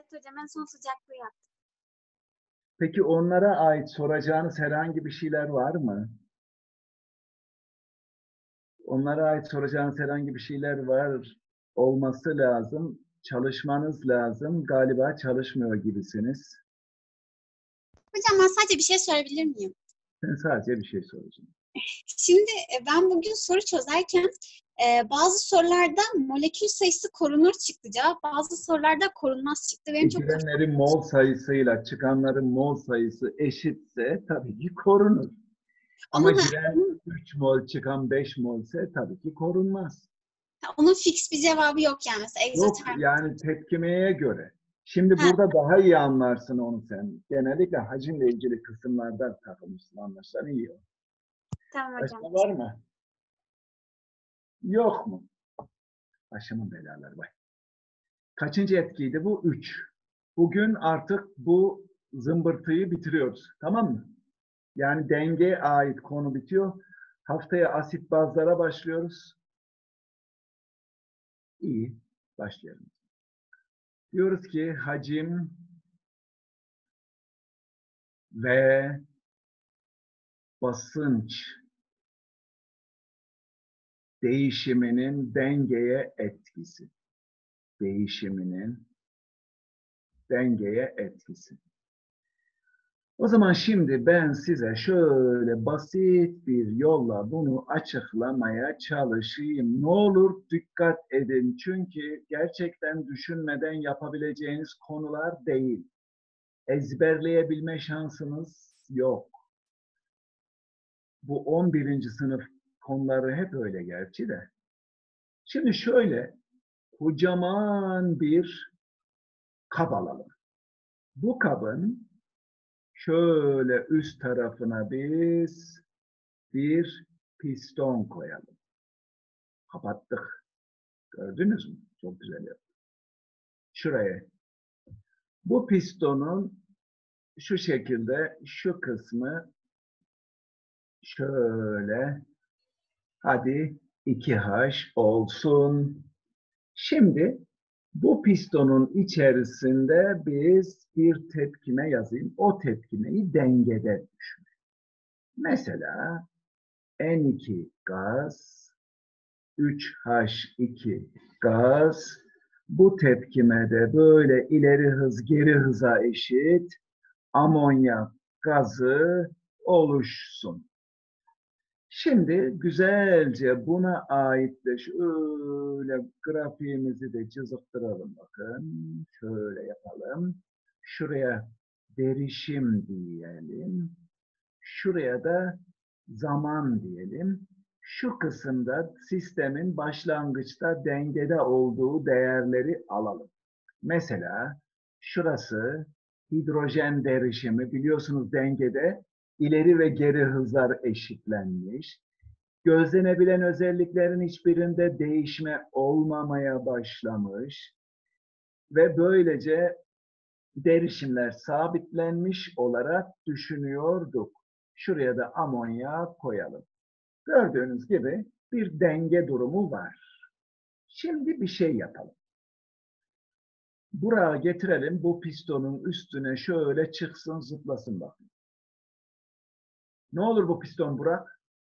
Evet hocam, en son sıcaklığı yaptım. Peki onlara ait soracağınız herhangi bir şeyler var mı? Onlara ait soracağınız herhangi bir şeyler var olması lazım. Çalışmanız lazım. Galiba çalışmıyor gibisiniz. Hocam ben sadece bir şey sorabilir miyim? Ben sadece bir şey soracağım. Şimdi ben bugün soru çözerken bazı sorularda molekül sayısı korunur çıktı cevap, bazı sorularda korunmaz çıktı. Benim çok kafam. Girenlerin mol sayısıyla çıkanların mol sayısı eşitse tabii ki korunur. Ama Onun, giren 3 mol çıkan 5 mol ise tabii ki korunmaz. onun fix bir cevabı yok yani. Mesela Yok egzoterm. yani tepkimeye göre. Şimdi Ha, burada daha iyi anlarsın onu sen. Genellikle hacimle ilgili kısımlarda takılmışsın, anlaşılan iyi. tamam Başka hocam. var mı? Yok mu? Başımın belaları var. Kaçıncı etkiydi bu? 3. Bugün artık bu zımbırtıyı bitiriyoruz. Tamam mı? Yani dengeye ait konu bitiyor. Haftaya asit bazlara başlıyoruz. İyi. Başlayalım. Diyoruz ki hacim ve basınç değişiminin dengeye etkisi. Değişiminin dengeye etkisi. O zaman şimdi ben size şöyle basit bir yolla bunu açıklamaya çalışayım. Ne olur dikkat edin. Çünkü gerçekten düşünmeden yapabileceğiniz konular değil. Ezberleyebilme şansınız yok. Bu 11. sınıf konuları hep öyle gerçi de. Şimdi şöyle kocaman bir kab alalım. Bu kabın şöyle üst tarafına biz bir piston koyalım. Kapattık. Gördünüz mü? Çok güzel yaptık. Şuraya. Bu pistonun şu şekilde şu kısmı şöyle hadi 2H olsun. Şimdi bu pistonun içerisinde biz bir tepkime yazayım. O tepkimeyi dengede düşün. Mesela N2 gaz, 3H2 gaz. Bu tepkimede böyle ileri hız geri hıza eşit amonyak gazı oluşsun. Şimdi güzelce buna ait de şöyle grafiğimizi de çiziktiralım bakın. Şöyle yapalım. Şuraya derişim diyelim. Şuraya da zaman diyelim. Şu kısımda sistemin başlangıçta dengede olduğu değerleri alalım. Mesela şurası hidrojen derişimi biliyorsunuz dengede ileri ve geri hızlar eşitlenmiş. Gözlenebilen özelliklerin hiçbirinde değişme olmamaya başlamış ve böylece derişimler sabitlenmiş olarak düşünüyorduk. Şuraya da amonya koyalım. Gördüğünüz gibi bir denge durumu var. Şimdi bir şey yapalım. Buraya getirelim. Bu pistonun üstüne şöyle çıksın, zıplasın bakın. Ne olur bu piston Burak?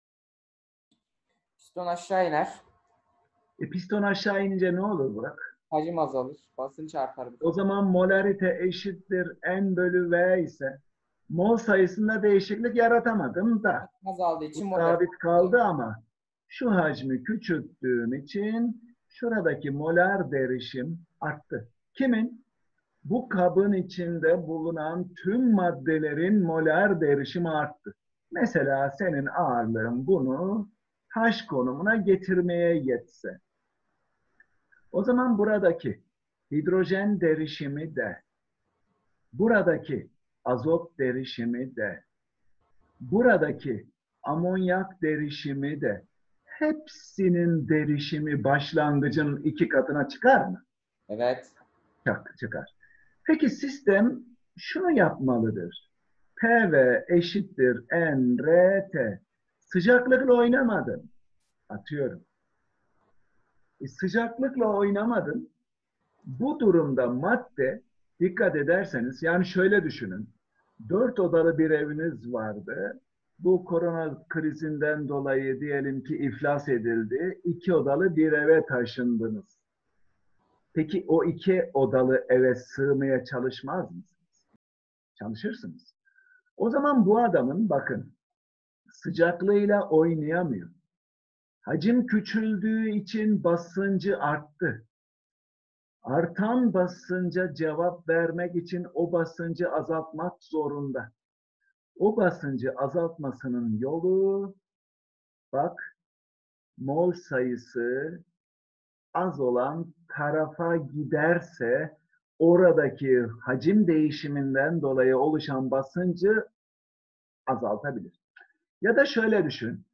Piston aşağı iner. Piston aşağı inince ne olur Burak? Hacim azalır. Basınç artar. O zaman molarite eşittir N bölü V ise mol sayısında değişiklik yaratamadım da. Azaldığı Bu için sabit kaldı ama şu hacmi küçülttüğüm için şuradaki molar derişim arttı. Kimin? Bu kabın içinde bulunan tüm maddelerin molar derişimi arttı. Mesela senin ağırlığın bunu H konumuna getirmeye yetse. O zaman buradaki hidrojen derişimi de, buradaki azot derişimi de, buradaki amonyak derişimi de hepsinin derişimi başlangıcın 2 katına çıkar mı? Evet. Çıkar. Peki sistem şunu yapmalıdır. PV eşittir nRT. Sıcaklıkla oynamadın. Atıyorum. Sıcaklıkla oynamadın. Bu durumda madde dikkat ederseniz, yani şöyle düşünün. 4 odalı bir eviniz vardı. Bu korona krizinden dolayı diyelim ki iflas edildi. 2 odalı bir eve taşındınız. Peki o 2 odalı eve sığmaya çalışmaz mısınız? Çalışırsınız. O zaman bu adamın bakın sıcaklığıyla oynayamıyor. Hacim küçüldüğü için basıncı arttı. Artan basınca cevap vermek için o basıncı azaltmak zorunda. O basıncı azaltmasının yolu, bak, mol sayısı az olan tarafa giderse oradaki hacim değişiminden dolayı oluşan basıncı azaltabilir. Ya da şöyle düşün.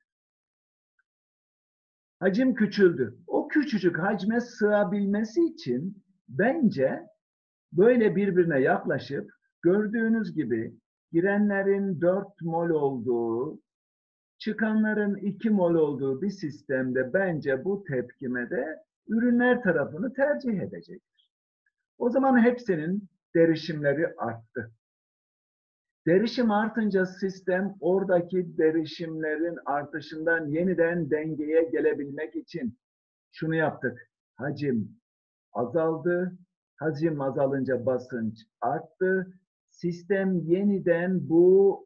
Hacim küçüldü. O küçücük hacme sığabilmesi için bence böyle birbirine yaklaşıp gördüğünüz gibi girenlerin 4 mol olduğu, çıkanların 2 mol olduğu bir sistemde bence bu tepkimede ürünler tarafını tercih edecektir. O zaman hepsinin derişimleri arttı. Derişim artınca sistem oradaki derişimlerin artışından yeniden dengeye gelebilmek için şunu yaptık. Hacim azaldı. Hacim azalınca basınç arttı. Sistem yeniden bu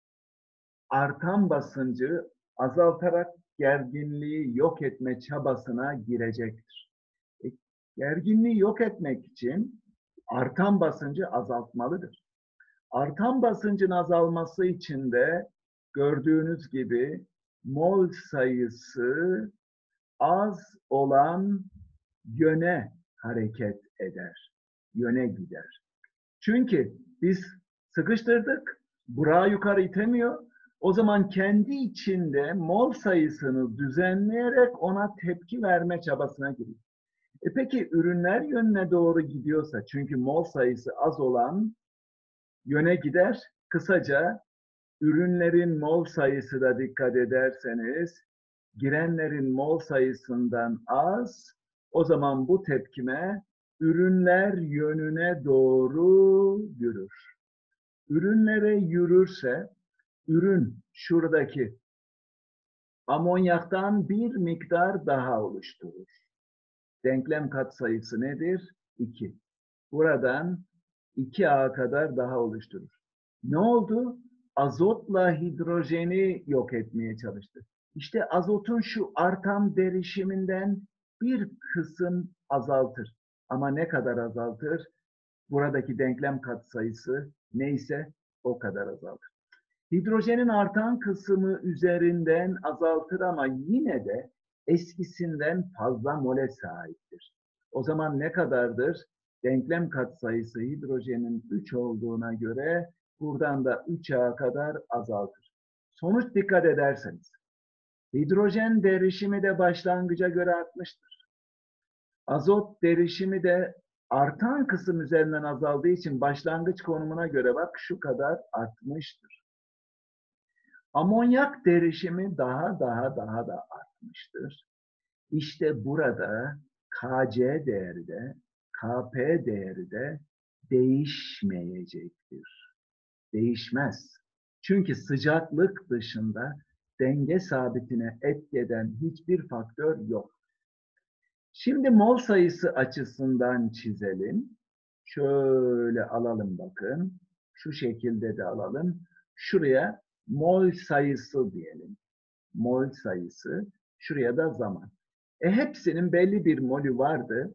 artan basıncı azaltarak gerginliği yok etme çabasına girecektir. Gerginliği yok etmek için artan basıncı azaltmalıdır. Artan basıncın azalması için de gördüğünüz gibi mol sayısı az olan yöne hareket eder, yöne gider. Çünkü biz sıkıştırdık, Burak'ı yukarı itemiyor. O zaman kendi içinde mol sayısını düzenleyerek ona tepki verme çabasına giriyor. Peki ürünler yönüne doğru gidiyorsa, çünkü mol sayısı az olan yöne gider. Kısaca ürünlerin mol sayısı da dikkat ederseniz girenlerin mol sayısından az, o zaman bu tepkime ürünler yönüne doğru yürür. Ürünlere yürürse ürün şuradaki amonyaktan bir miktar daha oluşturur. Denklem katsayısı nedir? 2. Buradan 2A kadar daha oluşturur. Ne oldu? Azotla hidrojeni yok etmeye çalıştı. İşte azotun şu artan derişiminden bir kısım azaltır. Ama ne kadar azaltır? Buradaki denklem katsayısı neyse o kadar azaltır. Hidrojenin artan kısmı üzerinden azaltır ama yine de eskisinden fazla mole sahiptir. O zaman ne kadardır? Denklem katsayısı hidrojenin 3 olduğuna göre buradan da 3A kadar azaltır. Sonuç dikkat ederseniz hidrojen derişimi de başlangıca göre artmıştır. Azot derişimi de artan kısım üzerinden azaldığı için başlangıç konumuna göre bak şu kadar artmıştır. Amonyak derişimi daha da artmıştır. İşte burada Kc değeri de Kp değeri de değişmeyecektir. Değişmez. Çünkü sıcaklık dışında denge sabitine etki eden hiçbir faktör yok. Şimdi mol sayısı açısından çizelim. Şöyle alalım bakın. Şu şekilde de alalım. Şuraya mol sayısı diyelim. Mol sayısı. Şuraya da zaman. Hepsinin belli bir molü vardı.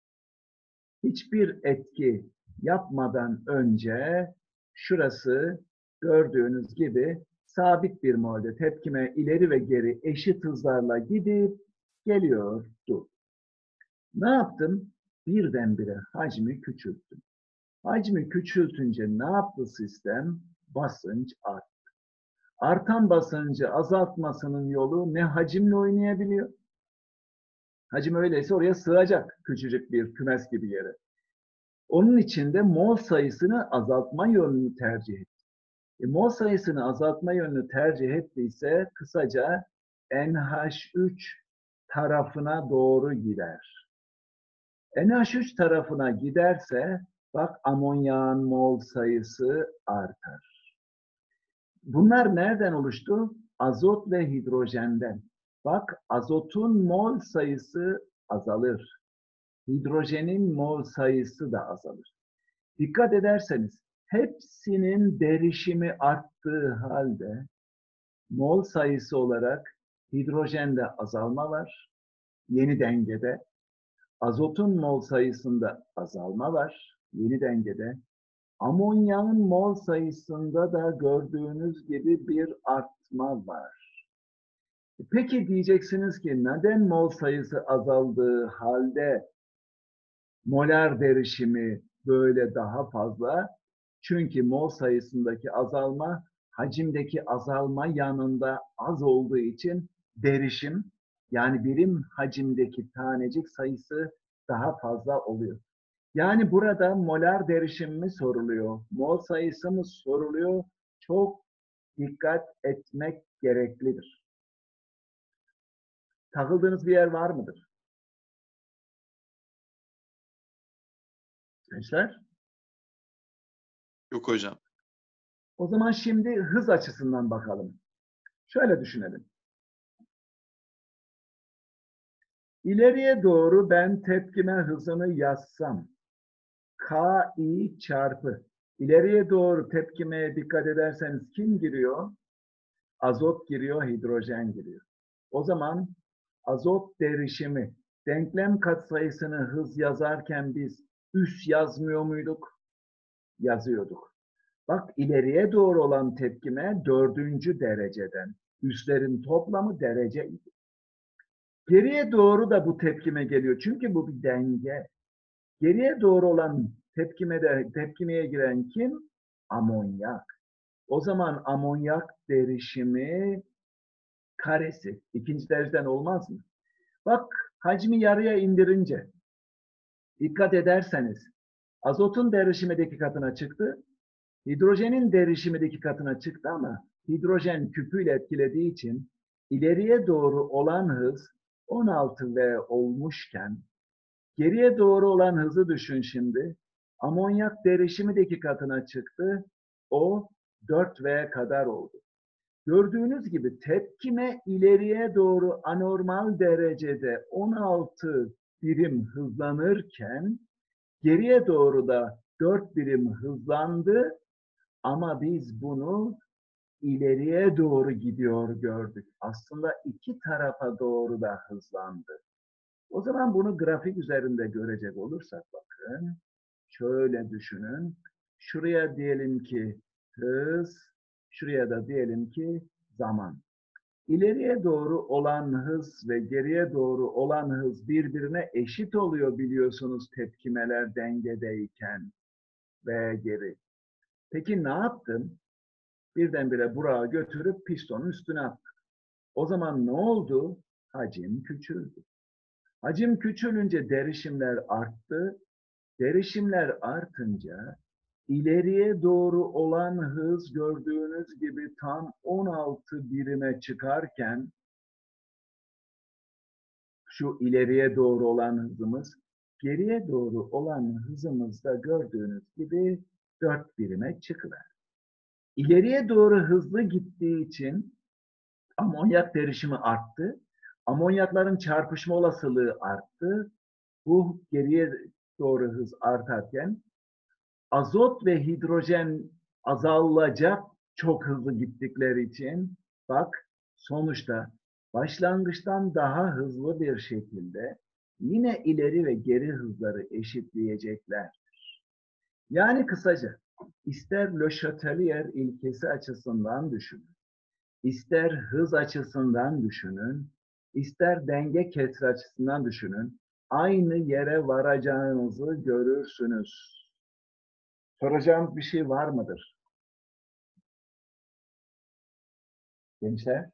Hiçbir etki yapmadan önce şurası gördüğünüz gibi sabit bir molde tepkime ileri ve geri eşit hızlarla gidip geliyordu. Ne yaptım? Birdenbire hacmi küçülttüm. Hacmi küçültünce ne yaptı sistem? Basınç arttı. Artan basıncı azaltmasının yolu ne hacimle oynayabiliyor? Hacim öyleyse oraya sığacak küçücük bir kümes gibi yere. Onun için de mol sayısını azaltma yönünü tercih etti. Mol sayısını azaltma yönünü tercih ettiyse kısaca NH3 tarafına doğru gider. NH3 tarafına giderse Bak amonyağın mol sayısı artar. Bunlar nereden oluştu? Azot ve hidrojenden. Bak azotun mol sayısı azalır. Hidrojenin mol sayısı da azalır. Dikkat ederseniz hepsinin derişimi arttığı halde mol sayısı olarak hidrojende azalma var. Yeni dengede. Azotun mol sayısında azalma var. Yeni dengede. Amonyağın mol sayısında da gördüğünüz gibi bir artma var. Peki diyeceksiniz ki neden mol sayısı azaldığı halde molar derişimi böyle daha fazla? Çünkü mol sayısındaki azalma hacimdeki azalma yanında az olduğu için derişim yani birim hacimdeki tanecik sayısı daha fazla oluyor. Yani burada molar derişim mi soruluyor, mol sayısı mı soruluyor? Çok dikkat etmek gereklidir. Takıldığınız bir yer var mıdır? Gençler? Yok hocam. O zaman şimdi hız açısından bakalım. Şöyle düşünelim. İleriye doğru ben tepkime hızını yazsam, Ki çarpı. İleriye doğru tepkimeye dikkat ederseniz kim giriyor? Azot giriyor, hidrojen giriyor. O zaman azot derişimi, denklem katsayısını hız yazarken biz üs yazmıyor muyduk? Yazıyorduk. Bak ileriye doğru olan tepkime 4. dereceden. Üslerin toplamı derece. Geriye doğru da bu tepkime geliyor. Çünkü bu bir denge. Geriye doğru olan tepkimeye giren kim? Amonyak. O zaman amonyak derişimi karesi. İkinci dereceden olmaz mı? Bak hacmi yarıya indirince dikkat ederseniz azotun derişimindeki katına çıktı. Hidrojenin derişimindeki katına çıktı ama hidrojen küpüyle etkilediği için ileriye doğru olan hız 16V olmuşken geriye doğru olan hızı düşün şimdi. Amonyak derişimindeki katına çıktı. O 4V kadar oldu. Gördüğünüz gibi tepkime ileriye doğru anormal derecede 16 birim hızlanırken geriye doğru da 4 birim hızlandı ama biz bunu ileriye doğru gidiyor gördük. Aslında iki tarafa doğru da hızlandı. O zaman bunu grafik üzerinde görecek olursak bakın. Şöyle düşünün. Şuraya diyelim ki hız, şuraya da diyelim ki zaman. İleriye doğru olan hız ve geriye doğru olan hız birbirine eşit oluyor biliyorsunuz tepkimeler dengedeyken ve geri. Peki ne yaptım? Birdenbire Burak'ı götürüp pistonun üstüne attık. O zaman ne oldu? Hacim küçüldü. Hacim küçülünce derişimler arttı. Derişimler artınca ileriye doğru olan hız gördüğünüz gibi tam 16 birime çıkarken şu ileriye doğru olan hızımız geriye doğru olan hızımızda gördüğünüz gibi 4 birime çıkıver. İleriye doğru hızlı gittiği için amonyak derişimi arttı. Amonyakların çarpışma olasılığı arttı. Bu geriye doğru hız artarken azot ve hidrojen azalacak çok hızlı gittikleri için bak sonuçta başlangıçtan daha hızlı bir şekilde yine ileri ve geri hızları eşitleyecekler. Yani kısaca ister Le Chatelier ilkesi açısından düşünün, ister hız açısından düşünün, ister denge kesri açısından düşünün, aynı yere varacağınızı görürsünüz. Soracağınız bir şey var mıdır? Gençler?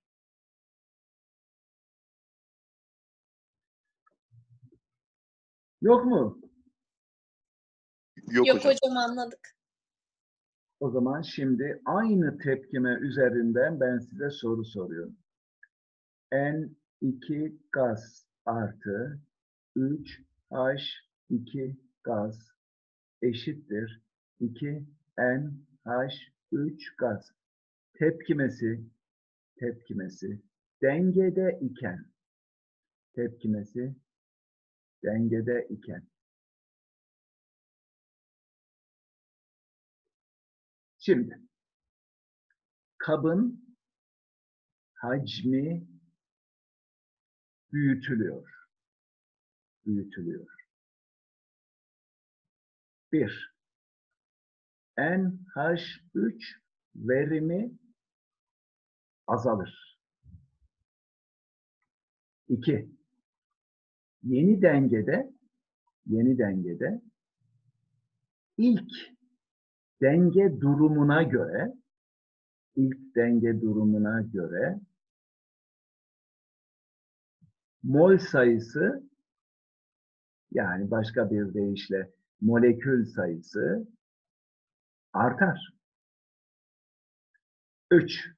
Yok mu? Yok Yok hocam. hocam anladık. O zaman şimdi aynı tepkime üzerinden ben size soru soruyorum. N2 gaz artı 3H2 gaz eşittir 2NH3 gaz. Tepkimesi dengede iken şimdi kabın hacmi büyütülüyor. 1. NH3 verimi azalır. 2. Yeni dengede ilk denge durumuna göre mol sayısı, yani başka bir deyişle molekül sayısı artar. 3.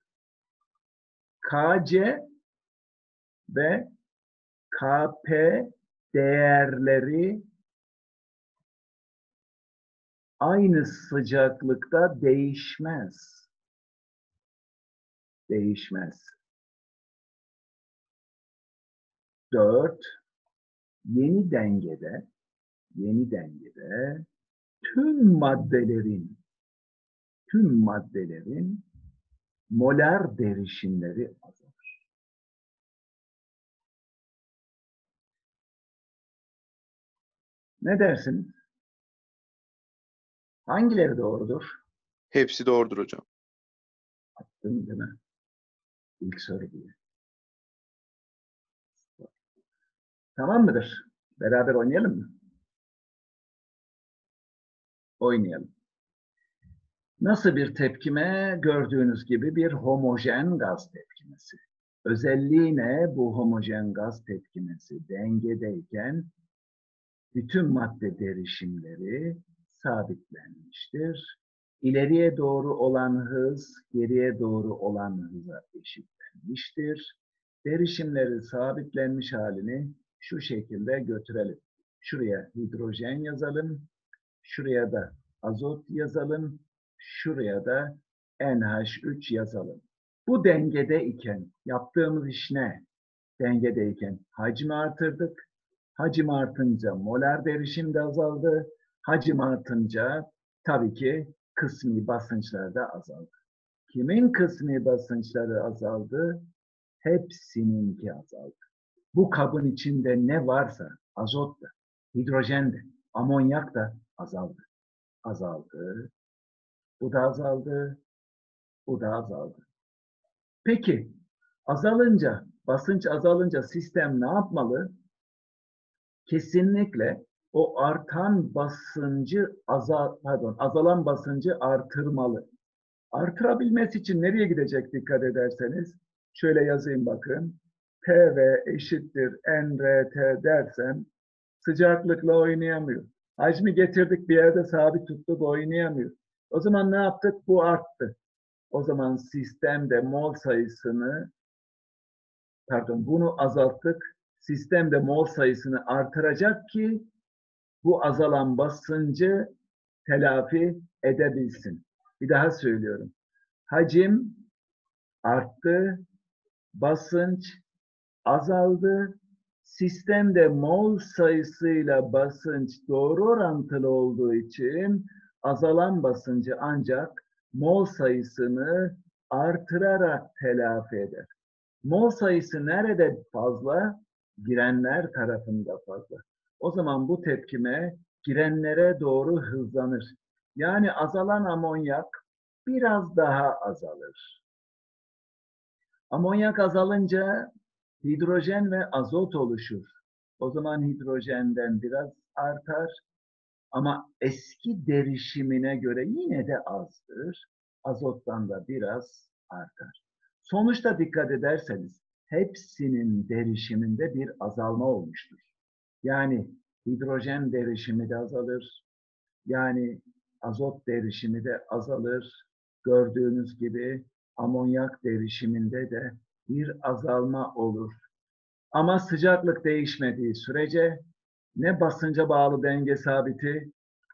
Kc ve Kp değerleri aynı sıcaklıkta değişmez. 4. Yeni dengede tüm maddelerin molar derişimleri azalır. Ne dersin? Hangileri doğrudur? Hepsi doğrudur hocam. Attın değil mi? İlk soru diye. Tamam mıdır? Beraber oynayalım mı? Oynayalım. Nasıl bir tepkime? Gördüğünüz gibi bir homojen gaz tepkimesi. Özelliği ne? Bu homojen gaz tepkimesi dengedeyken bütün madde derişimleri sabitlenmiştir. İleriye doğru olan hız, geriye doğru olan hıza eşitlenmiştir. Derişimleri sabitlenmiş halini şu şekilde götürelim. Şuraya hidrojen yazalım, şuraya da azot yazalım, şuraya da NH3 yazalım. Bu dengedeyken yaptığımız iş ne? Dengedeyken hacmi artırdık. Hacim artınca molar derişim de azaldı. Hacim artınca tabii ki kısmi basınçlar da azaldı. Kimin kısmi basınçları azaldı? Hepsininki azaldı. Bu kabın içinde ne varsa azot da, hidrojen de, amonyak da azaldı. Bu da azaldı. Bu da azaldı. Peki basınç azalınca sistem ne yapmalı? Kesinlikle o azalan basıncı artırmalı. Artırabilmesi için nereye gidecek dikkat ederseniz? Şöyle yazayım bakın. PV eşittir nRT dersem sıcaklıkla oynayamıyor. Hacmi getirdik bir yerde sabit tuttuk, oynayamıyor. O zaman ne yaptık? Bu arttı. O zaman sistemde mol sayısını, bunu azalttık. Sistemde mol sayısını artıracak ki bu azalan basıncı telafi edebilsin. Bir daha söylüyorum. Hacim arttı, basınç azaldı. Sistemde mol sayısıyla basınç doğru orantılı olduğu için azalan basıncı ancak mol sayısını artırarak telafi eder. Mol sayısı nerede fazla? Girenler tarafında fazla. O zaman bu tepkime girenlere doğru hızlanır. Yani azalan amonyak biraz daha azalır. Amonyak azalınca hidrojen ve azot oluşur. O zaman hidrojenden biraz artar ama eski derişimine göre yine de azdır. Azottan da biraz artar. Sonuçta dikkat ederseniz hepsinin derişiminde bir azalma olmuştur. Yani hidrojen derişimi de azalır. Yani azot derişimi de azalır. Gördüğünüz gibi amonyak derişiminde de bir azalma olur. Ama sıcaklık değişmediği sürece ne basınca bağlı denge sabiti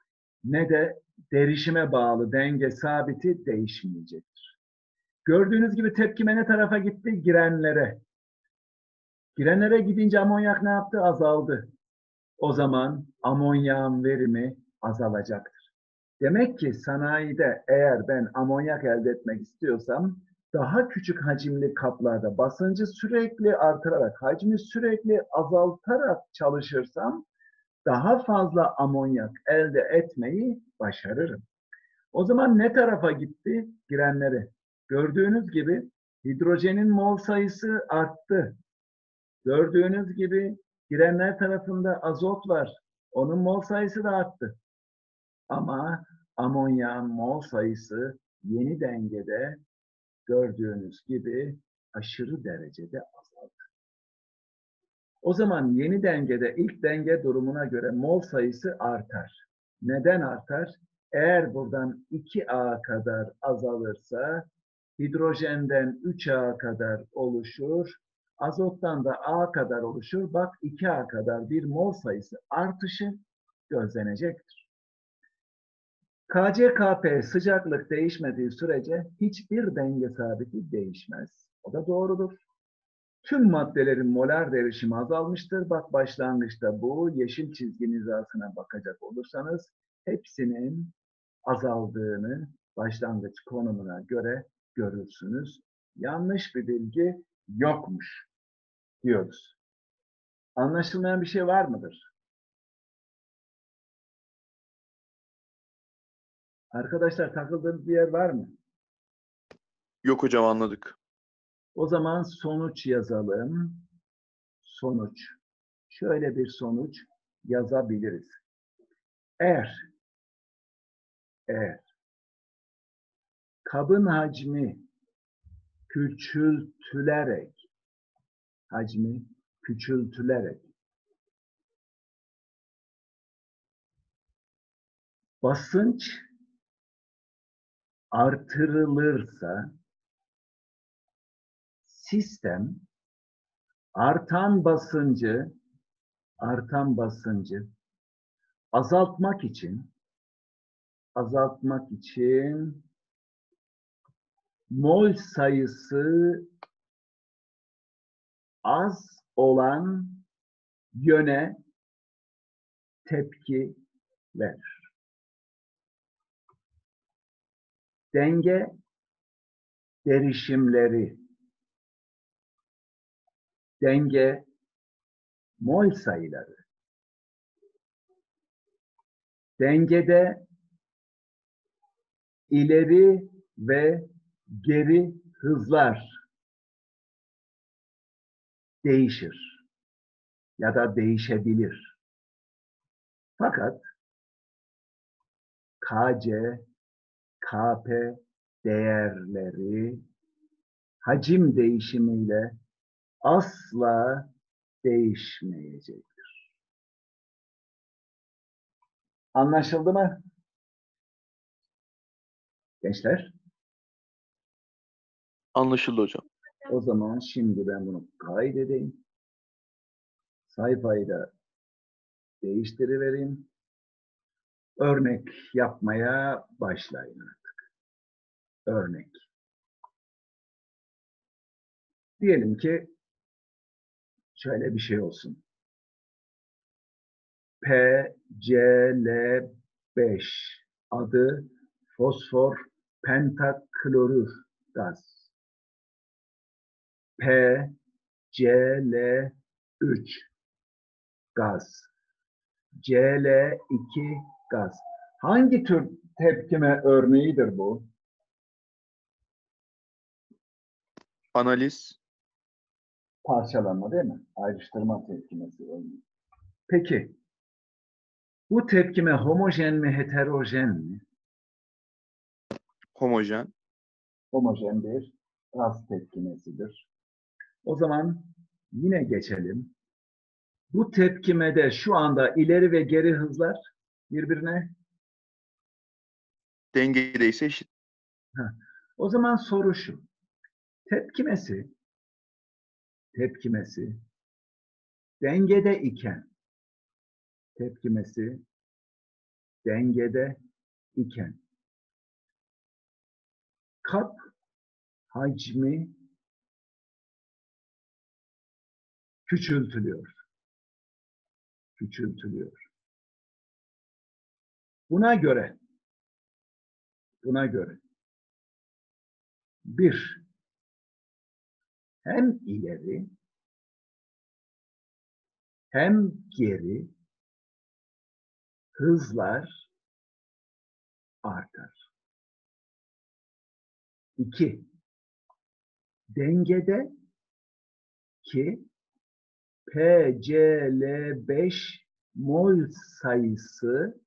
ne de derişime bağlı denge sabiti değişmeyecektir. Gördüğünüz gibi tepkime ne tarafa gitti? Girenlere. Girenlere gidince amonyak ne yaptı? Azaldı. O zaman amonyağın verimi azalacaktır. Demek ki sanayide eğer ben amonyak elde etmek istiyorsam daha küçük hacimli kaplarda basıncı sürekli artırarak, hacmi sürekli azaltarak çalışırsam daha fazla amonyak elde etmeyi başarırım. O zaman ne tarafa gitti? Girenleri. Gördüğünüz gibi hidrojenin mol sayısı arttı. Gördüğünüz gibi girenler tarafında azot var. Onun mol sayısı da arttı. Ama amonyağın mol sayısı yeni dengede gördüğünüz gibi aşırı derecede azaldı. O zaman yeni dengede ilk denge durumuna göre mol sayısı artar. Neden artar? Eğer buradan 2A kadar azalırsa hidrojenden 3A kadar oluşur. Azottan da A kadar oluşur. Bak 2A kadar bir mol sayısı artışı gözlenecektir. KCKP sıcaklık değişmediği sürece hiçbir denge sabiti değişmez. O da doğrudur. Tüm maddelerin molar derişimi azalmıştır. Bak başlangıçta bu yeşil çizginin hizasına bakacak olursanız hepsinin azaldığını başlangıç konumuna göre görürsünüz. Yanlış bir bilgi yokmuş diyoruz. Anlaşılmayan bir şey var mıdır? Arkadaşlar takıldığınız bir yer var mı? Yok hocam, anladık. O zaman sonuç yazalım. Sonuç. Şöyle bir sonuç yazabiliriz. Eğer kabın hacmi küçültülerek basınç artırılırsa sistem artan basıncı azaltmak için mol sayısı az olan yöne tepki verir. Denge derişimleri, denge mol sayıları, dengede ileri ve geri hızlar değişir ya da değişebilir. Fakat KC, KP değerleri hacim değişimiyle asla değişmeyecektir. Anlaşıldı mı? Gençler? Anlaşıldı hocam. O zaman şimdi ben bunu kaydedeyim. Sayfayı da değiştirivereyim. Örnek yapmaya başlayın artık. Örnek. Diyelim ki şöyle bir şey olsun. PCl5 adı fosfor pentaklorür gaz. PCl3 gaz. Cl2 gaz. Hangi tür tepkime örneğidir bu? Analiz. Parçalanma değil mi? Ayrıştırma tepkimesi örneği. Peki, bu tepkime homojen mi, heterojen mi? Homojen. Homojen bir gaz tepkimesidir. O zaman yine geçelim. Bu tepkimede şu anda ileri ve geri hızlar birbirine. Dengede ise eşit. O zaman soru şu. Tepkimesi dengede iken dengede iken kap hacmi küçültülüyor. Küçültülüyor. Buna göre bir, hem ileri hem geri hızlar artar. 2. Dengede ki PCl5 mol sayısı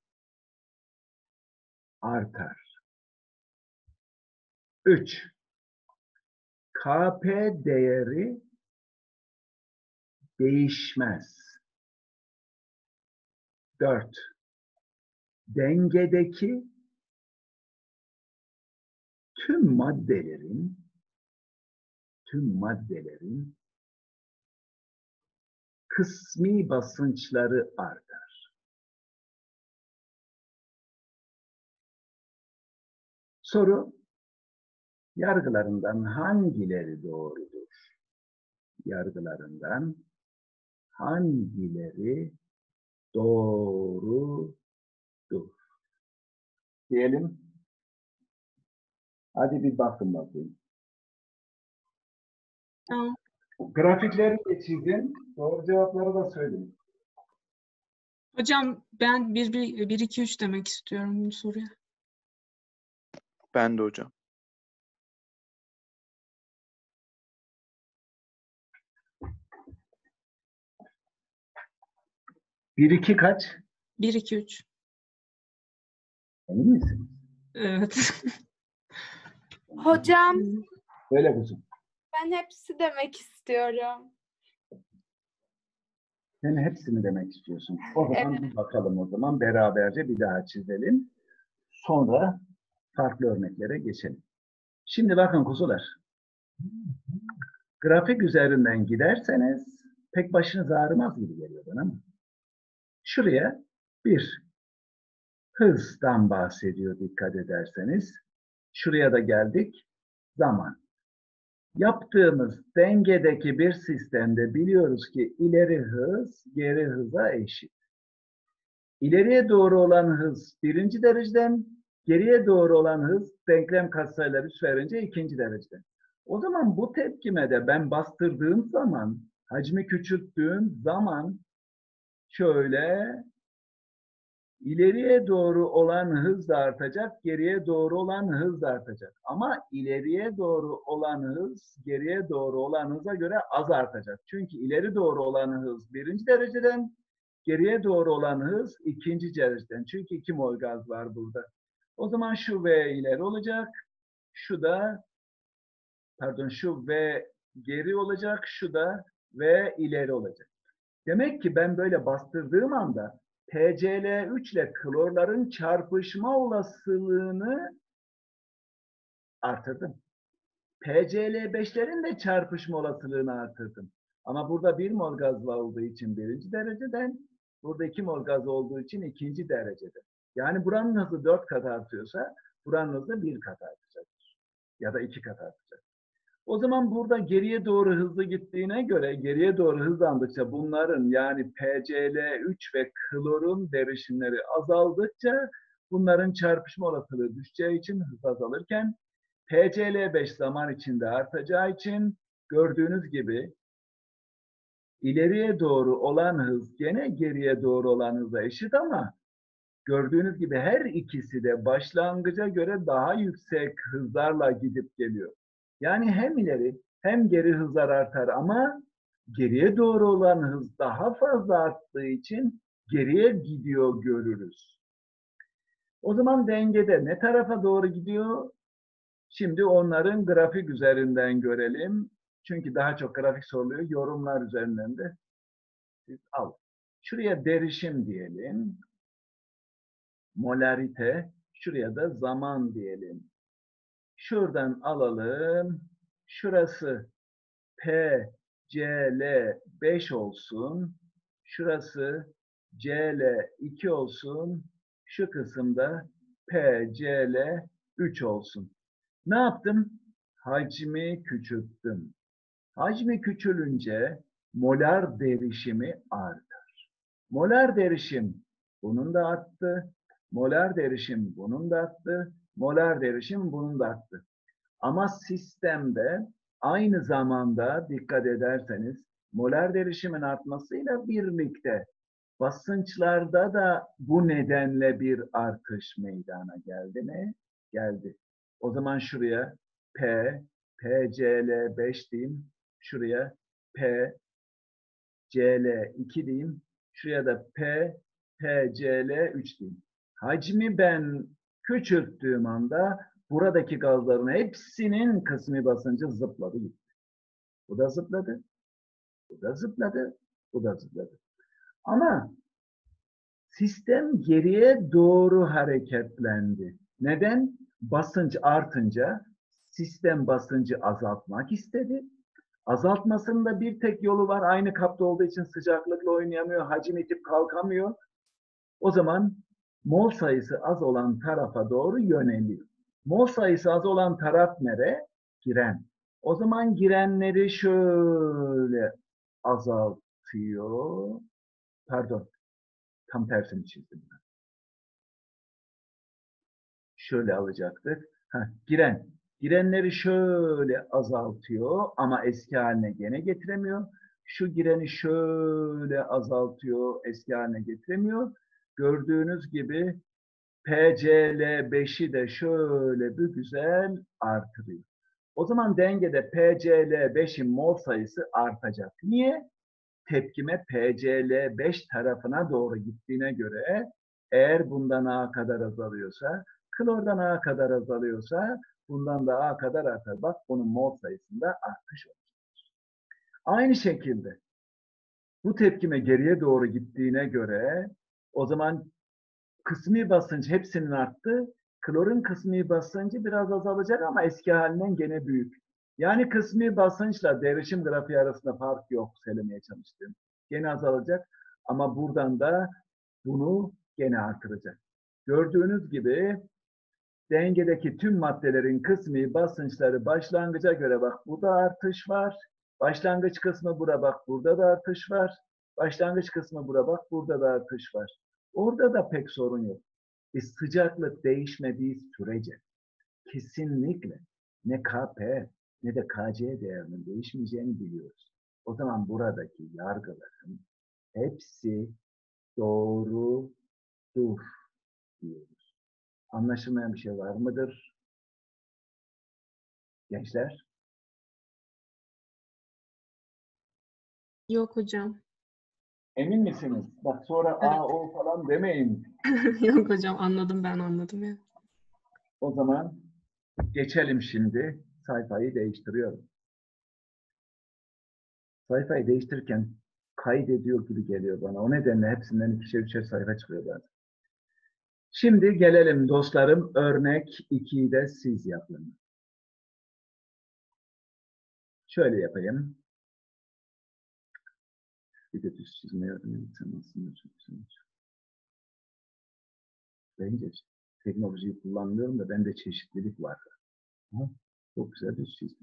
artar. 3. Kp değeri değişmez. 4. Dengedeki tüm maddelerin kısmi basınçları artar. Soru: yargılarından hangileri doğrudur? Yargılarından hangileri doğrudur? Diyelim. Hadi bir bakın bakayım. Tamam. Grafikleri de çizin. Doğru cevapları da söyleyin. Hocam ben 1, 2, 3 demek istiyorum bu soruya. Ben de hocam. 1-2 kaç? 1, 2, 3. Emin misin? Evet. Hocam Öyle kuzum. ben hepsi demek istiyorum. Sen hepsini demek istiyorsun. O zaman bir bakalım o zaman. Beraberce bir daha çizelim. Sonra farklı örneklere geçelim. Şimdi bakın kuzular. Grafik üzerinden giderseniz pek başınız ağrımaz gibi geliyor bana ama. Şuraya bir hızdan bahsediyor dikkat ederseniz. Şuraya da geldik. Zaman. Yaptığımız dengedeki bir sistemde biliyoruz ki ileri hız geri hıza eşit. İleriye doğru olan hız birinci dereceden, geriye doğru olan hız denklem katsayıları üst verince ikinci dereceden. O zaman bu tepkimede ben bastırdığım zaman, hacmi küçülttüğüm zaman şöyle ileriye doğru olan hız da artacak, geriye doğru olan hız da artacak. Ama ileriye doğru olan hız, geriye doğru olan hıza göre az artacak. Çünkü ileri doğru olan hız birinci dereceden, geriye doğru olan hız ikinci dereceden. Çünkü 2 mol gaz var burada. O zaman şu V ileri olacak, şu V geri olacak, şu da V ileri olacak. Demek ki ben böyle bastırdığım anda PCl3 ile klorların çarpışma olasılığını artırdım. PCl5'lerin de çarpışma olasılığını artırdım. Ama burada 1 mol gaz olduğu için birinci dereceden, burada 2 mol gaz olduğu için ikinci derecede. Yani buranın hızı 4 kat artıyorsa, buranın hızı 1 kat artacaktır. Ya da 2 kat artacak. O zaman burada geriye doğru hızlı gittiğine göre, geriye doğru hızlandıkça bunların yani PCl3 ve klorun derişimleri azaldıkça bunların çarpışma olasılığı düşeceği için hız azalırken PCl5 zaman içinde artacağı için gördüğünüz gibi ileriye doğru olan hız gene geriye doğru olan hıza eşit ama gördüğünüz gibi her ikisi de başlangıca göre daha yüksek hızlarla gidip geliyor. Yani hem ileri hem geri hızlar artar ama geriye doğru olan hız daha fazla arttığı için geriye gidiyor görürüz. O zaman dengede ne tarafa doğru gidiyor? Şimdi onların grafik üzerinden görelim. Çünkü daha çok grafik soruluyor. Yorumlar üzerinden de siz alın. Şuraya derişim diyelim. Molarite. Şuraya da zaman diyelim. Şuradan alalım. Şurası PCl5 olsun. Şurası Cl2 olsun. Şu kısımda PCl 3 olsun. Ne yaptım? Hacmi küçülttüm. Hacmi küçülünce molar derişimi artar. Molar derişim bunun da arttı. Molar derişim bunun da arttı. Molar derişim bunun da arttı. Ama sistemde aynı zamanda dikkat ederseniz molar derişimin artmasıyla birlikte basınçlarda da bu nedenle bir artış meydana geldi mi? Geldi. O zaman şuraya PCl 5 diyeyim. Şuraya PCl 2 diyeyim. Şuraya da PCl 3 diyeyim. Hacmi ben küçülttüğüm anda buradaki gazların hepsinin kısmi basıncı zıpladı gitti. Bu da zıpladı. Bu da zıpladı. Bu da zıpladı. Ama sistem geriye doğru hareketlendi. Neden? Basınç artınca sistem basıncı azaltmak istedi. Azaltmasının da bir tek yolu var. Aynı kapta olduğu için sıcaklıkla oynayamıyor, hacim itip kalkamıyor. O zaman mol sayısı az olan tarafa doğru yöneliyor. Mol sayısı az olan taraf nere? Giren. O zaman girenleri şöyle azaltıyor. Pardon. Tam tersini çizdim ben. Şöyle alacaktık. Girenleri şöyle azaltıyor ama eski haline gene getiremiyor. Şu gireni şöyle azaltıyor, eski haline getiremiyor. Gördüğünüz gibi PCl 5'i de şöyle bir güzel artırıyor. O zaman dengede PCl 5'in mol sayısı artacak. Niye? Tepkime PCl 5 tarafına doğru gittiğine göre eğer bundan A kadar azalıyorsa, klordan A kadar azalıyorsa bundan da A kadar artar. Bak bunun mol sayısında artış olacak. Aynı şekilde bu tepkime geriye doğru gittiğine göre o zaman kısmi basınç hepsinin arttı. Klorun kısmi basıncı biraz azalacak ama eski halinden gene büyük. Yani kısmi basınçla derişim grafiği arasında fark yok söylemeye çalıştım. Gene azalacak ama buradan da bunu gene artıracak. Gördüğünüz gibi dengedeki tüm maddelerin kısmi basınçları başlangıca göre bak burada artış var. Başlangıç kısmı bura bak burada da artış var. Başlangıç kısmı bura bak burada da artış var. Orada da pek sorun yok. Sıcaklık değişmediği sürece kesinlikle ne Kp ne de Kc değerinin değişmeyeceğini biliyoruz. O zaman buradaki yargıların hepsi doğrudur diyoruz. Anlaşılmayan bir şey var mıdır? Gençler? Yok hocam. Emin misiniz? Bak sonra Evet. A, O falan demeyin. Yok hocam anladım, ben anladım ya. O zaman geçelim şimdi. Sayfayı değiştiriyorum. Sayfayı değiştirirken kaydediyor gibi geliyor bana. O nedenle hepsinden ikişer üçer sayfa çıkıyor zaten. Şimdi gelelim dostlarım. Örnek 2'yi de siz yapın. Şöyle yapayım. Bir de düz çizme yardım etsem aslında çok güzel. Bence teknolojiyi kullanmıyorum da bende çeşitlilik var. Ha, çok güzel düz çizdim.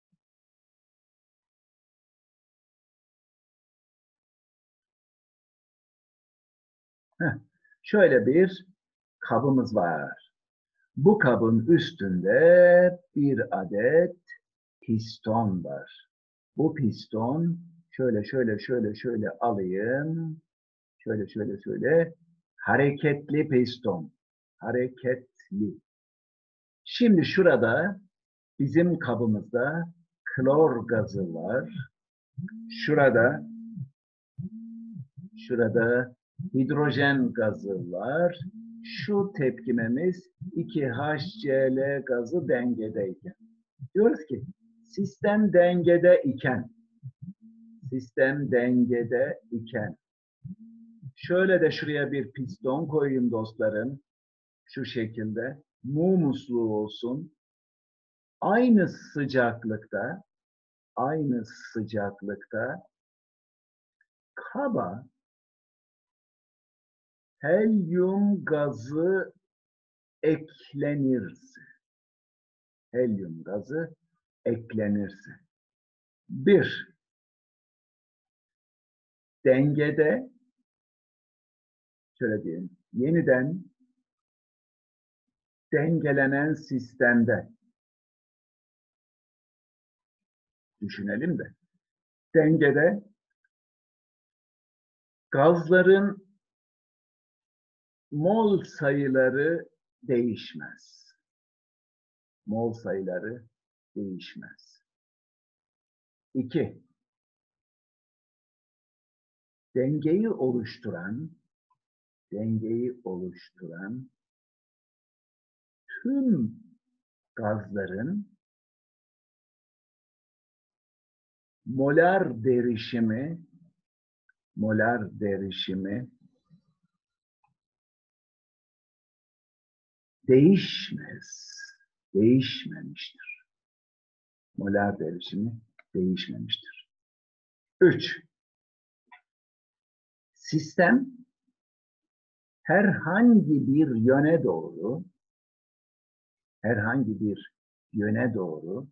Şöyle bir kabımız var. Bu kabın üstünde bir adet piston var. Bu piston şöyle alayım. Şöyle hareketli piston. Hareketli. Şimdi şurada bizim kabımızda klor gazı var. Şurada hidrojen gazı var. Şu tepkimemiz 2HCl gazı dengedeyken. Diyoruz ki sistem dengede iken şöyle de şuraya bir piston koyayım dostlarım. Şu şekilde mu musluğu olsun. Aynı sıcaklıkta kaba Helyum gazı eklenirse. Helyum gazı eklenirse. 1. Dengede, şöyle diyeyim, yeniden dengelenen sistemde, düşünelim de, dengede gazların mol sayıları değişmez. Mol sayıları değişmez. 2. Dengeyi oluşturan tüm gazların molar derişimi değişmemiştir. Molar derişimi değişmemiştir. 3. Sistem herhangi bir yöne doğru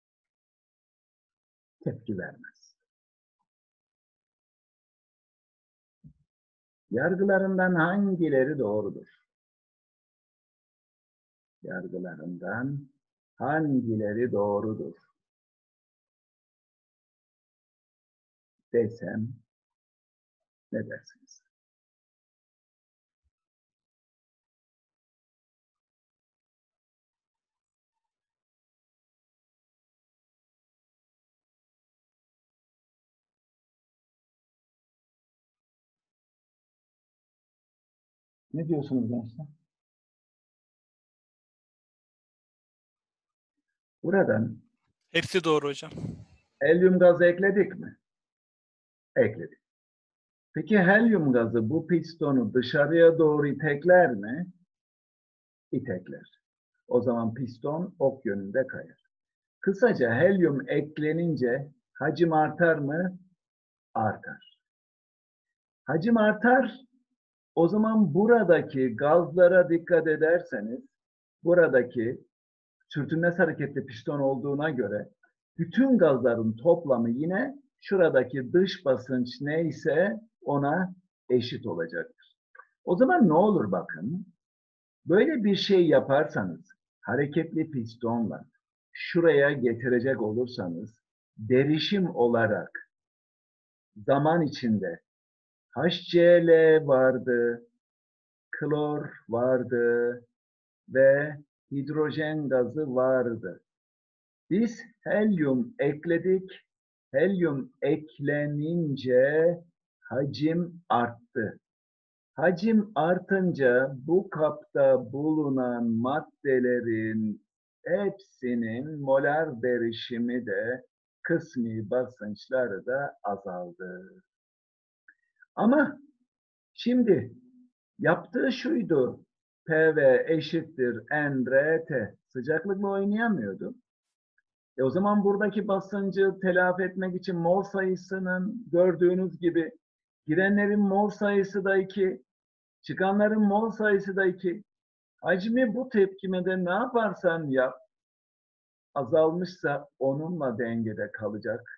tepki vermez. Yargılarından hangileri doğrudur? Yargılarından hangileri doğrudur desem ne dersiniz? Ne diyorsunuz gençler? Buradan Hepsi doğru hocam. helyum gazı ekledik mi? Ekledik. Peki helyum gazı bu pistonu dışarıya doğru itekler mi? İtekler. O zaman piston ok yönünde kayar. Kısaca helyum eklenince hacim artar mı? Artar. Hacim artar. O zaman buradaki gazlara dikkat ederseniz, buradaki sürtünmez hareketli piston olduğuna göre bütün gazların toplamı yine şuradaki dış basınç neyse ona eşit olacaktır. O zaman ne olur bakın, böyle bir şey yaparsanız, hareketli pistonla şuraya getirecek olursanız, derişim olarak zaman içinde HCl vardı, klor vardı ve hidrojen gazı vardı. Biz helyum ekledik. Helyum eklenince hacim arttı. Hacim artınca bu kapta bulunan maddelerin hepsinin molar derişimi de kısmi basınçları da azaldı. Ama şimdi yaptığı şuydu. PV eşittir nRT. Sıcaklıkla oynayamıyordu. O zaman buradaki basıncı telafi etmek için mol sayısının gördüğünüz gibi girenlerin mol sayısı da 2, çıkanların mol sayısı da 2. Hacmi bu tepkimede ne yaparsan yap, azalmışsa onunla dengede kalacak.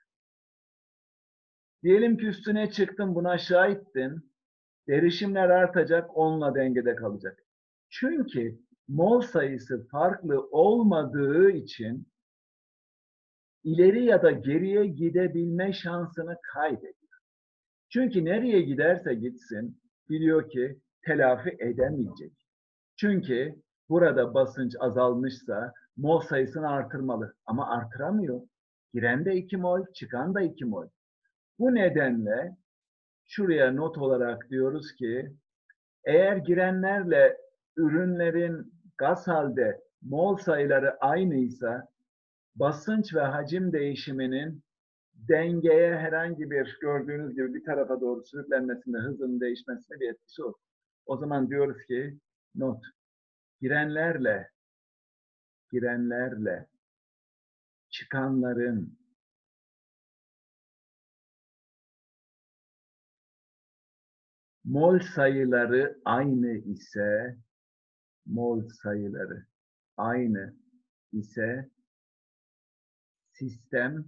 Diyelim ki üstüne çıktın, buna şahittin. Derişimler artacak, onunla dengede kalacak. Çünkü mol sayısı farklı olmadığı için ileri ya da geriye gidebilme şansını kaybediyor. Çünkü nereye giderse gitsin biliyor ki telafi edemeyecek. Çünkü burada basınç azalmışsa mol sayısını artırmalı ama artıramıyor. Giren de 2 mol, çıkan da 2 mol. Bu nedenle şuraya not olarak diyoruz ki eğer girenlerle ürünlerin gaz halde mol sayıları aynıysa basınç ve hacim değişiminin dengeye herhangi bir gördüğünüz gibi bir tarafa doğru sürüklenmesinde, hızının değişmesinde bir etkisi olur. O zaman diyoruz ki not girenlerle çıkanların mol sayıları aynı ise sistem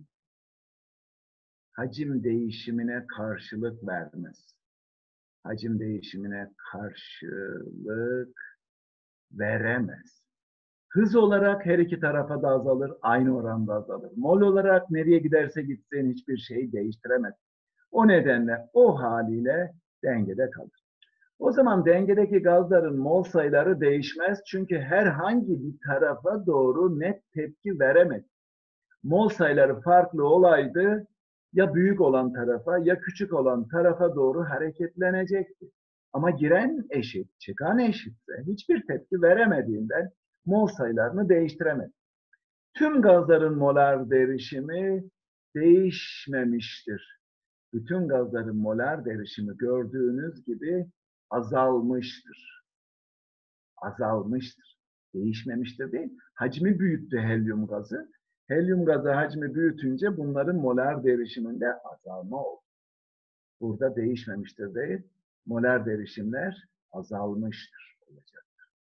hacim değişimine karşılık vermez. Hacim değişimine karşılık veremez. Hız olarak her iki tarafa da azalır, aynı oranda azalır. Mol olarak nereye giderse gitsin hiçbir şey değiştiremez. O nedenle o haliyle dengede kalır. O zaman dengedeki gazların mol sayıları değişmez çünkü herhangi bir tarafa doğru net tepki veremez. Mol sayıları farklı olaydı ya büyük olan tarafa ya küçük olan tarafa doğru hareketlenecekti. Ama giren eşit, çıkan eşitse hiçbir tepki veremediğinden mol sayılarını değiştiremez. Tüm gazların molar derişimi değişmemiştir. Bütün gazların molar derişimi gördüğünüz gibi azalmıştır. Azalmıştır. Değişmemiştir değil. Hacmi büyüttü helyum gazı. Helyum gazı hacmi büyütünce bunların molar derişiminde azalma oldu. Burada değişmemiştir değil. Molar derişimler azalmıştır olacak.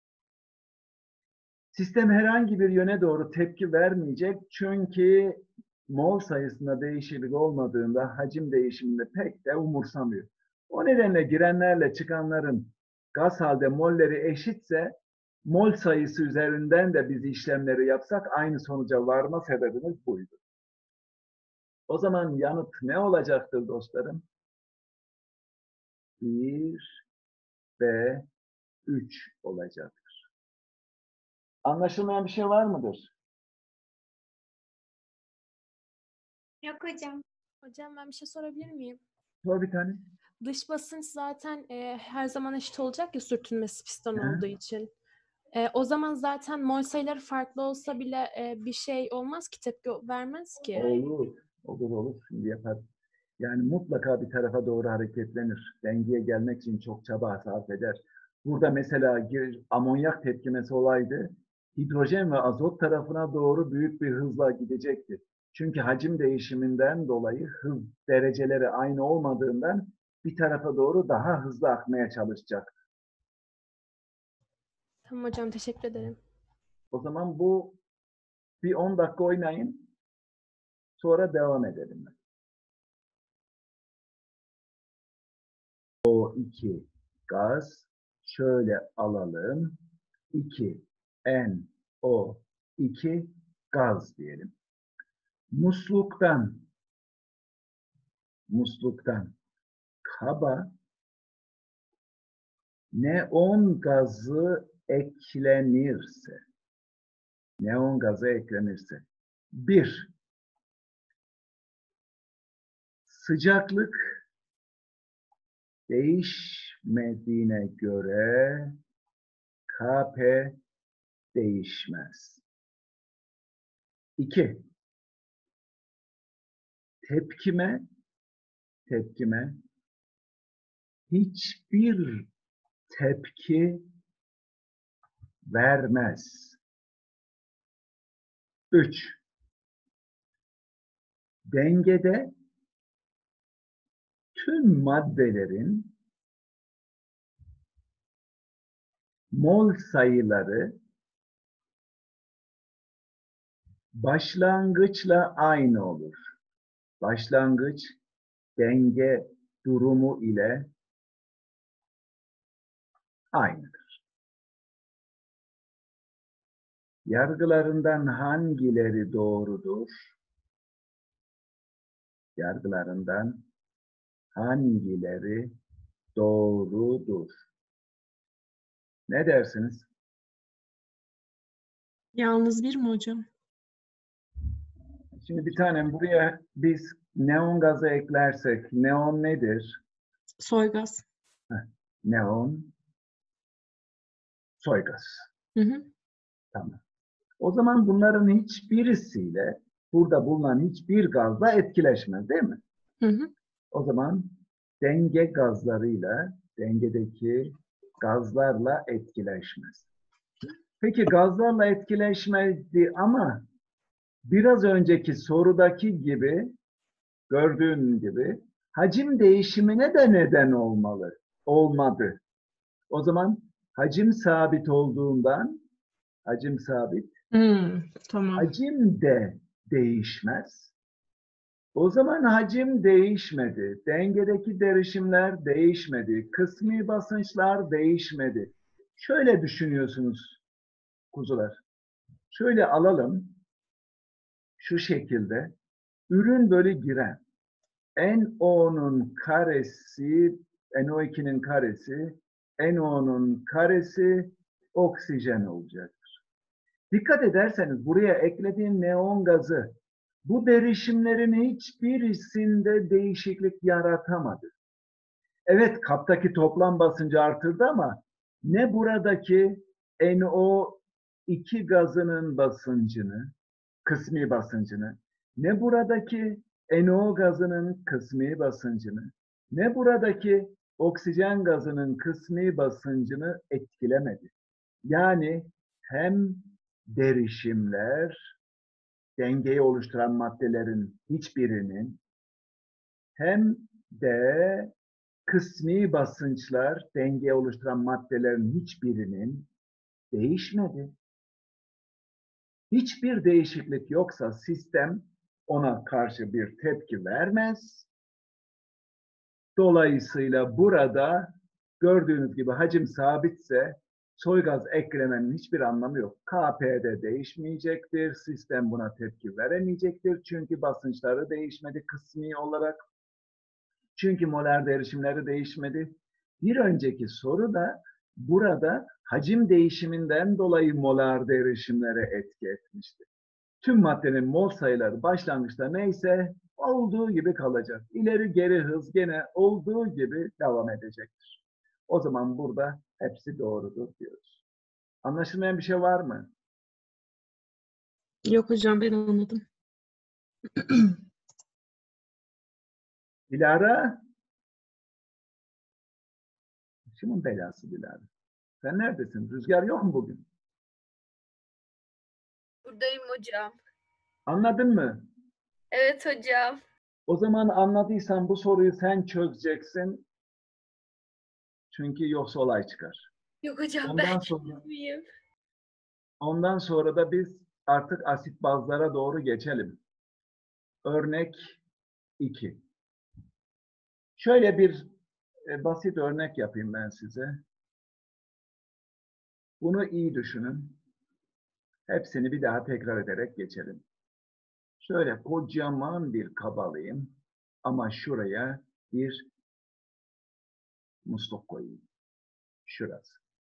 Sistem herhangi bir yöne doğru tepki vermeyecek çünkü mol sayısında değişiklik olmadığında hacim değişiminde pek de umursamıyor. O nedenle girenlerle çıkanların gaz halde molleri eşitse mol sayısı üzerinden de biz işlemleri yapsak aynı sonuca varma sebebimiz buydu. O zaman yanıt ne olacaktır dostlarım? 1 ve 3 olacaktır. Anlaşılmayan bir şey var mıdır? Yok hocam. Hocam ben bir şey sorabilir miyim? Sor bir tane. Dış basınç zaten her zaman eşit olacak ya sürtünmesi piston Hı. olduğu için. O zaman zaten mol sayıları farklı olsa bile bir şey olmaz ki, tepki vermez ki. Olur. Şimdi yapar. Yani mutlaka bir tarafa doğru hareketlenir. Dengeye gelmek için çok çaba sarf eder. Burada mesela amonyak tepkimesi olaydı. Hidrojen ve azot tarafına doğru büyük bir hızla gidecekti. Çünkü hacim değişiminden dolayı hız dereceleri aynı olmadığından bir tarafa doğru daha hızlı akmaya çalışacak. Tamam hocam, teşekkür ederim. O zaman bu bir 10 dakika oynayın. Sonra devam edelim. O2 gaz. Şöyle alalım. 2 NO2 gaz diyelim. Musluktan kaba neon gazı eklenirse 1. Sıcaklık değişmediğine göre Kp değişmez. 2. Tepkime hiçbir tepki vermez. 3. Dengede tüm maddelerin mol sayıları başlangıçla aynı olur. Başlangıç denge durumu ile aynıdır. Yargılarından hangileri doğrudur? Yargılarından hangileri doğrudur? Ne dersiniz? Yalnız bir mi hocam? Şimdi bir tanem buraya biz neon gazı eklersek, neon nedir? Soygaz. Neon, soygaz. Hı. Tamam. O zaman bunların hiçbirisiyle, burada bulunan hiçbir gazla etkileşmez değil mi? Hı. O zaman denge gazlarıyla, dengedeki gazlarla etkileşmez. Peki gazlarla etkileşmezdi ama biraz önceki sorudaki gibi, gördüğün gibi hacim değişimine de neden olmalı. olmadı. O zaman hacim sabit olduğundan hacim sabit, Tamam. hacim de değişmez. O zaman hacim değişmedi. Dengedeki derişimler değişmedi. Kısmi basınçlar değişmedi. Şöyle düşünüyorsunuz kuzular. Şöyle alalım. Şu şekilde. Ürün bölü giren. NO'nun karesi, NO2'nin karesi, NO'nun karesi oksijen olacaktır. Dikkat ederseniz buraya eklediğim neon gazı bu derişimlerin hiçbirisinde değişiklik yaratamadı. Evet, kaptaki toplam basıncı artırdı ama ne buradaki NO2 gazının basıncını, kısmi basıncını, ne buradaki NO gazının kısmi basıncını, ne buradaki oksijen gazının kısmi basıncını etkilemedi. Yani hem derişimler, dengeyi oluşturan maddelerin hiçbirinin, hem de kısmi basınçlar, dengeyi oluşturan maddelerin hiçbirinin değişmedi. Hiçbir değişiklik yoksa sistem ona karşı bir tepki vermez. Dolayısıyla burada gördüğünüz gibi hacim sabitse soy gaz eklemenin hiçbir anlamı yok. KP'de değişmeyecektir. Sistem buna tepki veremeyecektir. Çünkü basınçları değişmedi kısmi olarak. Çünkü molar derişimleri değişmedi. Bir önceki soru da burada hacim değişiminden dolayı molar derişimlere etki etmişti. Tüm maddenin mol sayıları başlangıçta neyse olduğu gibi kalacak. İleri geri hız gene olduğu gibi devam edecektir. O zaman burada hepsi doğrudur diyoruz. Anlaşılmayan bir şey var mı? Yok hocam, ben anladım. Dilara? Şunun belası Dilara. Sen neredesin? Rüzgar yok mu bugün? Buradayım hocam. Anladın mı? Evet hocam. O zaman anladıysan bu soruyu sen çözeceksin. Çünkü yoksa olay çıkar. Yok hocam Ondan ben sonra, çözmeyeyim. ondan sonra da biz artık asit bazlara doğru geçelim. Örnek 2. Şöyle bir basit örnek yapayım ben size. Bunu iyi düşünün. Hepsini bir daha tekrar ederek geçelim. Şöyle kocaman bir kab alayım. Ama şuraya bir musluk koyayım. Şurası.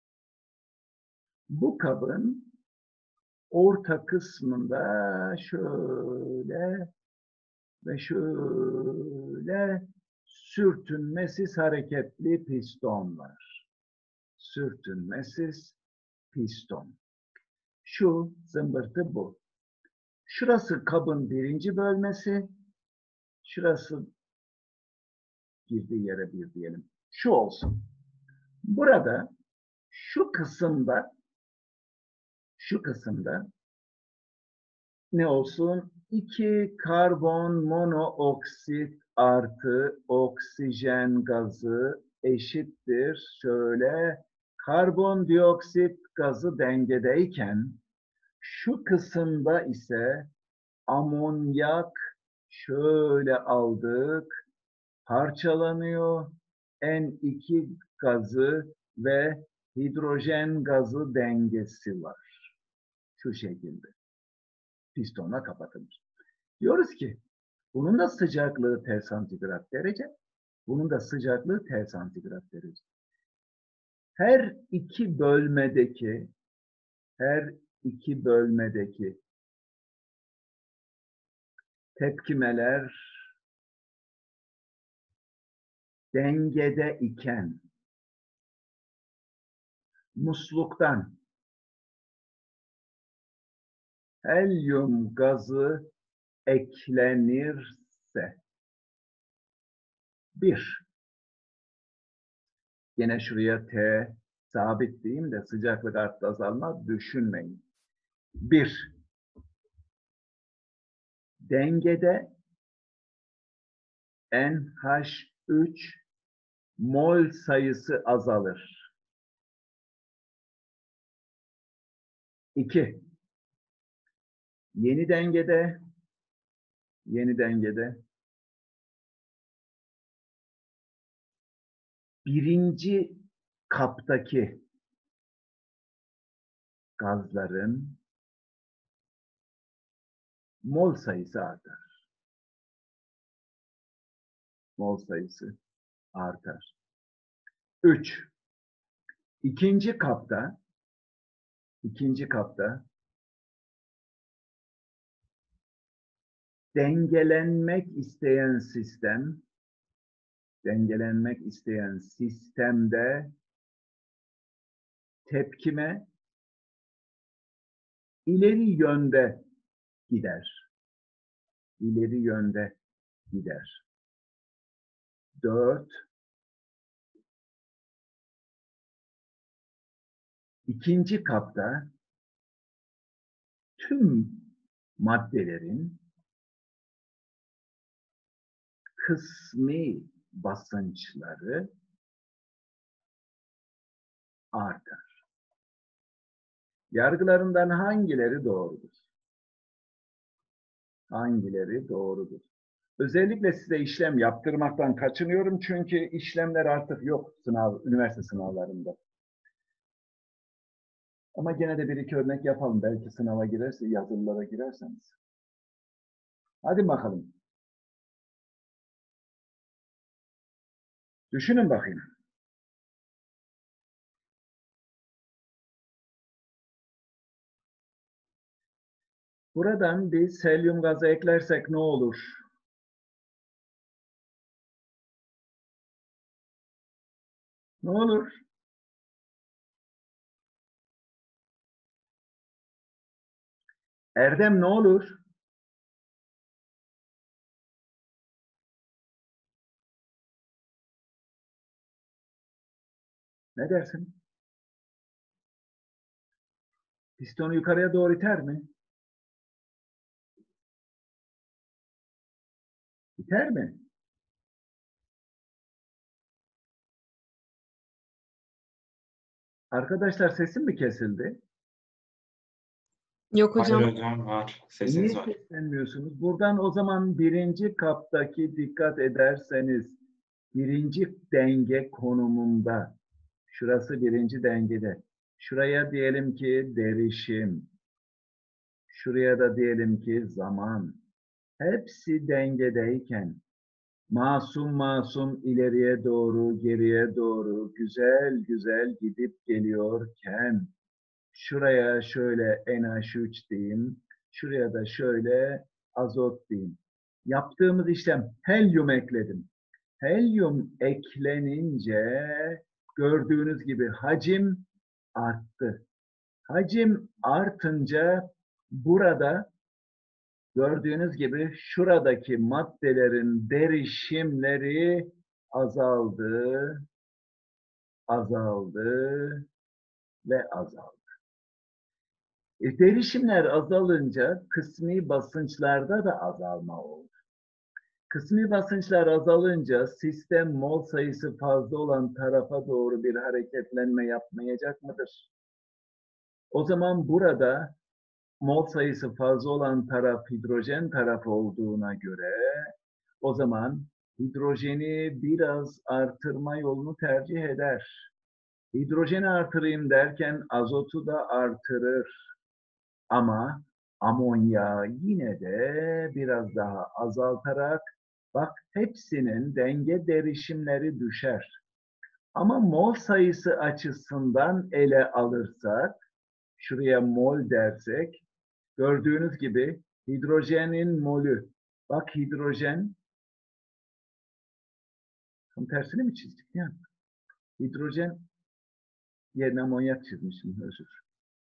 Bu kabın orta kısmında şöyle ve şöyle sürtünmesiz hareketli piston var. Sürtünmesiz piston. Şu zımbırtı bu. Şurası kabın birinci bölmesi. Şurası girdiği yere bir diyelim. Şu olsun. Burada şu kısımda ne olsun? 2 karbon monoksit artı oksijen gazı eşittir. Şöyle karbondioksit gazı dengedeyken şu kısımda ise amonyak şöyle aldık, parçalanıyor. N2 gazı ve hidrojen gazı dengesi var. Şu şekilde. Pistonla kapatılır. Diyoruz ki bunun da sıcaklığı T santigrat derece, bunun da sıcaklığı T santigrat derece. Her iki bölmedeki tepkimeler dengede iken musluktan helyum gazı eklenirse yine şuraya T sabit diyeyim de sıcaklık arttı azalma düşünmeyin. Dengede NH3 mol sayısı azalır. 2. Yeni dengede birinci kaptaki gazların mol sayısı artar. Mol sayısı artar. 3. İkinci kapta dengelenmek isteyen sistemde tepkime ileri yönde gider. 4. İkinci kapta tüm maddelerin kısmi basınçları artar. Yargılarından hangileri doğrudur? Özellikle size işlem yaptırmaktan kaçınıyorum çünkü işlemler artık yok üniversite sınavlarında. Ama gene de bir iki örnek yapalım. Belki sınava girerse, yazılılara girerseniz. Hadi bakalım. Düşünün bakayım. Buradan bir selyum gazı eklersek ne olur? Ne olur? Erdem ne olur? Ne dersin? Pistonu yukarıya doğru iter mi? İter mi? Arkadaşlar sesim mi kesildi? Yok hocam. Hayır hocam var. Niye Sesiniz var. seslenmiyorsunuz? Buradan o zaman birinci kaptaki dikkat ederseniz birinci denge konumunda, şurası birinci dengede. Şuraya diyelim ki derişim, şuraya da diyelim ki zaman. Hepsi dengedeyken masum ileriye doğru, geriye doğru güzel gidip geliyorken şuraya şöyle NH3 diyeyim, şuraya da şöyle azot diyeyim. Yaptığımız işlem helyum ekledim. Helyum eklenince gördüğünüz gibi hacim arttı. Hacim artınca burada gördüğünüz gibi şuradaki maddelerin derişimleri azaldı ve azaldı. Derişimler azalınca kısmi basınçlarda da azalma oldu. Kısmi basınçlar azalınca sistem mol sayısı fazla olan tarafa doğru bir hareketlenme yapmayacak mıdır? O zaman burada mol sayısı fazla olan taraf hidrojen tarafı olduğuna göre o zaman hidrojeni biraz artırma yolunu tercih eder. Hidrojeni artırayım derken azotu da artırır. Ama amonyağı yine de biraz daha azaltarak bak hepsinin denge derişimleri düşer. Ama mol sayısı açısından ele alırsak, şuraya mol dersek, gördüğünüz gibi hidrojenin molü. Bak hidrojen, tam tersini mi çizdik? Yani hidrojen yerine amonyak çizmişim, özür.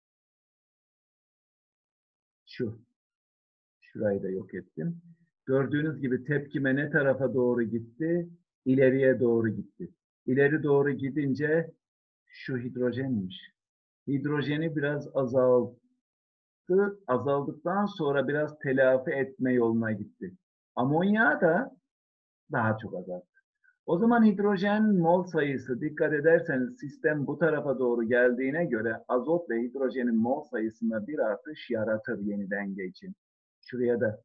Şurayı da yok ettim. Gördüğünüz gibi tepkime ne tarafa doğru gitti? İleriye doğru gitti. İleri doğru gidince şu hidrojenmiş. Hidrojeni biraz azalttı. Azaldıktan sonra biraz telafi etme yoluna gitti. Amonyağı da daha çok azalttı. O zaman hidrojen mol sayısı, dikkat ederseniz sistem bu tarafa doğru geldiğine göre azot ve hidrojenin mol sayısında bir artış yaratır yeni denge için. Şuraya da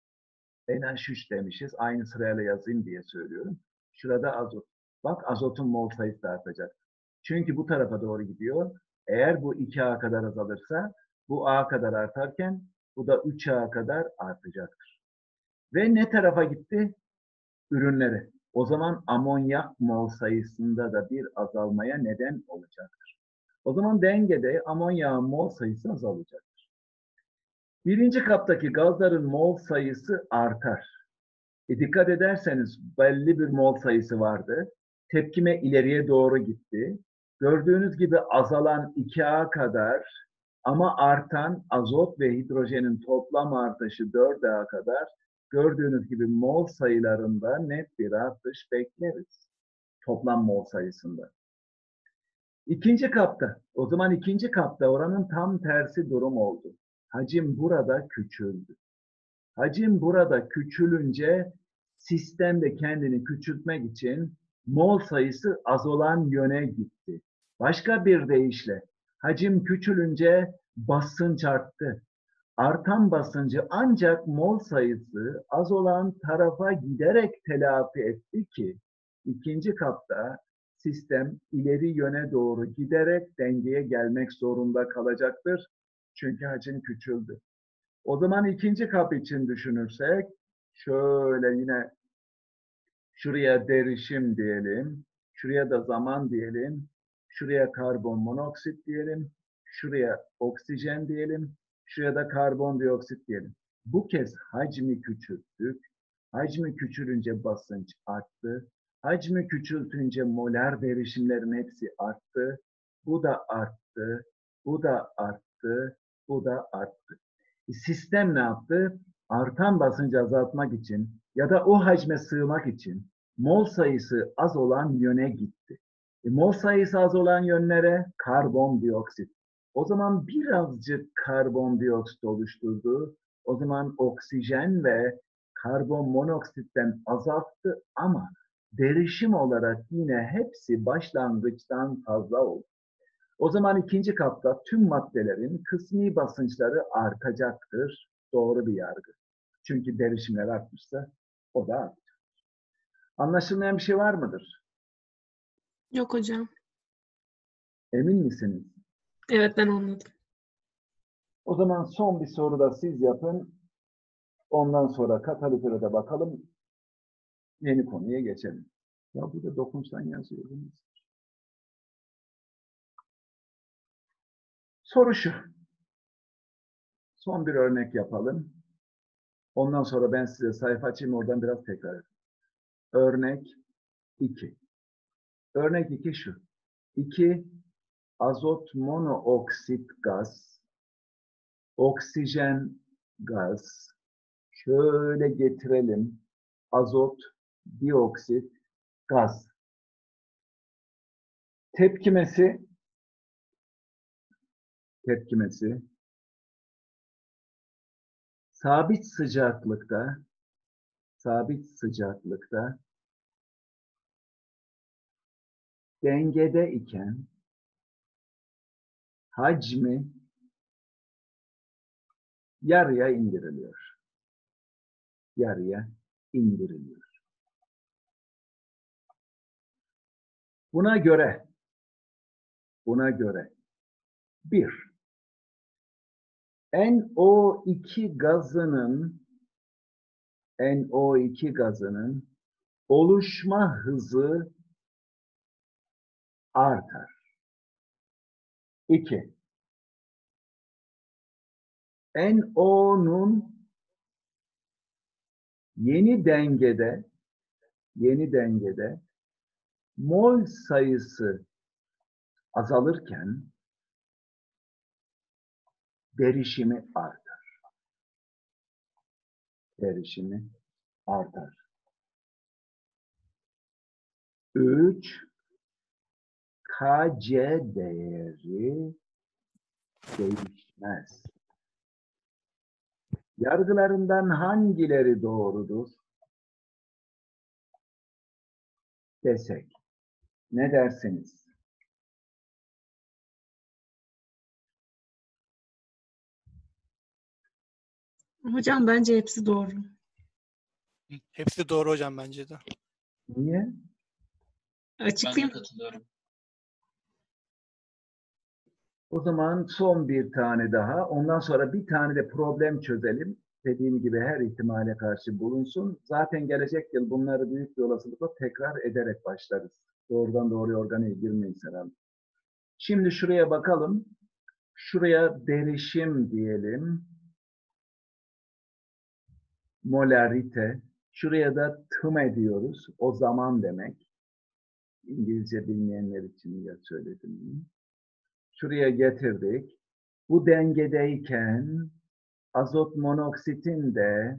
NH3 demişiz. Aynı sırayla yazayım diye söylüyorum. Şurada azot. Bak azotun mol sayısı da artacak. Çünkü bu tarafa doğru gidiyor. Eğer bu 2A kadar azalırsa bu A kadar artarken bu da 3A kadar artacaktır. Ve ne tarafa gitti? Ürünleri. O zaman amonyak mol sayısında da bir azalmaya neden olacaktır. O zaman dengede amonyağın mol sayısı azalacaktır. Birinci kaptaki gazların mol sayısı artar. Dikkat ederseniz belli bir mol sayısı vardı. Tepkime ileriye doğru gitti. Gördüğünüz gibi azalan 2A kadar ama artan azot ve hidrojenin toplam artışı 4A kadar. Gördüğünüz gibi mol sayılarında net bir artış bekleriz. Toplam mol sayısında. İkinci kapta, o zaman ikinci kapta oranın tam tersi durum oldu. Hacim burada küçüldü. Hacim burada küçülünce sistem de kendini küçültmek için mol sayısı az olan yöne gitti. Başka bir deyişle hacim küçülünce basınç arttı. Artan basıncı ancak mol sayısı az olan tarafa giderek telafi etti ki ikinci kapta sistem ileri yöne doğru giderek dengeye gelmek zorunda kalacaktır. Çünkü hacim küçüldü. O zaman ikinci kap için düşünürsek şöyle yine şuraya derişim diyelim, şuraya da zaman diyelim, şuraya karbon monoksit diyelim, şuraya oksijen diyelim, şuraya da karbondioksit diyelim. Bu kez hacmi küçülttük. Hacmi küçülünce basınç arttı. Hacmi küçültünce molar derişimlerin hepsi arttı. Bu da arttı, bu da arttı, bu da arttı. Sistem ne yaptı? Artan basıncı azaltmak için ya da o hacme sığmak için mol sayısı az olan yöne gitti. Mol sayısı az olan yönlere karbondioksit. O zaman birazcık karbondioksit oluşturdu. O zaman oksijen ve karbon monoksitten azalttı ama derişim olarak yine hepsi başlangıçtan fazla oldu. O zaman ikinci kapta tüm maddelerin kısmi basınçları artacaktır. Doğru bir yargı. Çünkü derişimler artmışsa o da artacak. Anlaşılmayan bir şey var mıdır? Yok hocam. Emin misiniz? Evet, ben anladım. O zaman son bir soru da siz yapın. Ondan sonra katalitöre de bakalım. Yeni konuya geçelim. Ya burada dokunçtan yazıyor. Soru şu. Son bir örnek yapalım. Ondan sonra ben size sayfa açayım, oradan biraz tekrar edeyim. Örnek 2. Örnek 2 şu. 2 azot monooksit gaz, oksijen gaz, şöyle getirelim, azot dioksit gaz. Tepkimesi sabit sıcaklıkta dengede iken hacmi yarıya indiriliyor. Buna göre 1. NO2 gazının oluşma hızı artar. 2. NO'nun yeni dengede mol sayısı azalırken derişimi artar. 3. Kc değeri değişmez. Yargılarından hangileri doğrudur? desek. Ne dersiniz? Hocam bence hepsi doğru. Hepsi doğru hocam bence de. Niye? Ben de Açıklayayım. katılıyorum. O zaman son bir tane daha. Ondan sonra bir tane de problem çözelim. Dediğim gibi her ihtimale karşı bulunsun. Zaten gelecek yıl bunları büyük bir olasılıkla tekrar ederek başlarız. Doğrudan doğruya organeye girmeyiz herhalde. Şimdi şuraya bakalım. Şuraya derişim diyelim. Molarite. Şuraya da tüme diyoruz. O zaman demek. İngilizce bilmeyenler için ya söyledim. Şuraya getirdik. Bu dengedeyken azot monoksitin de,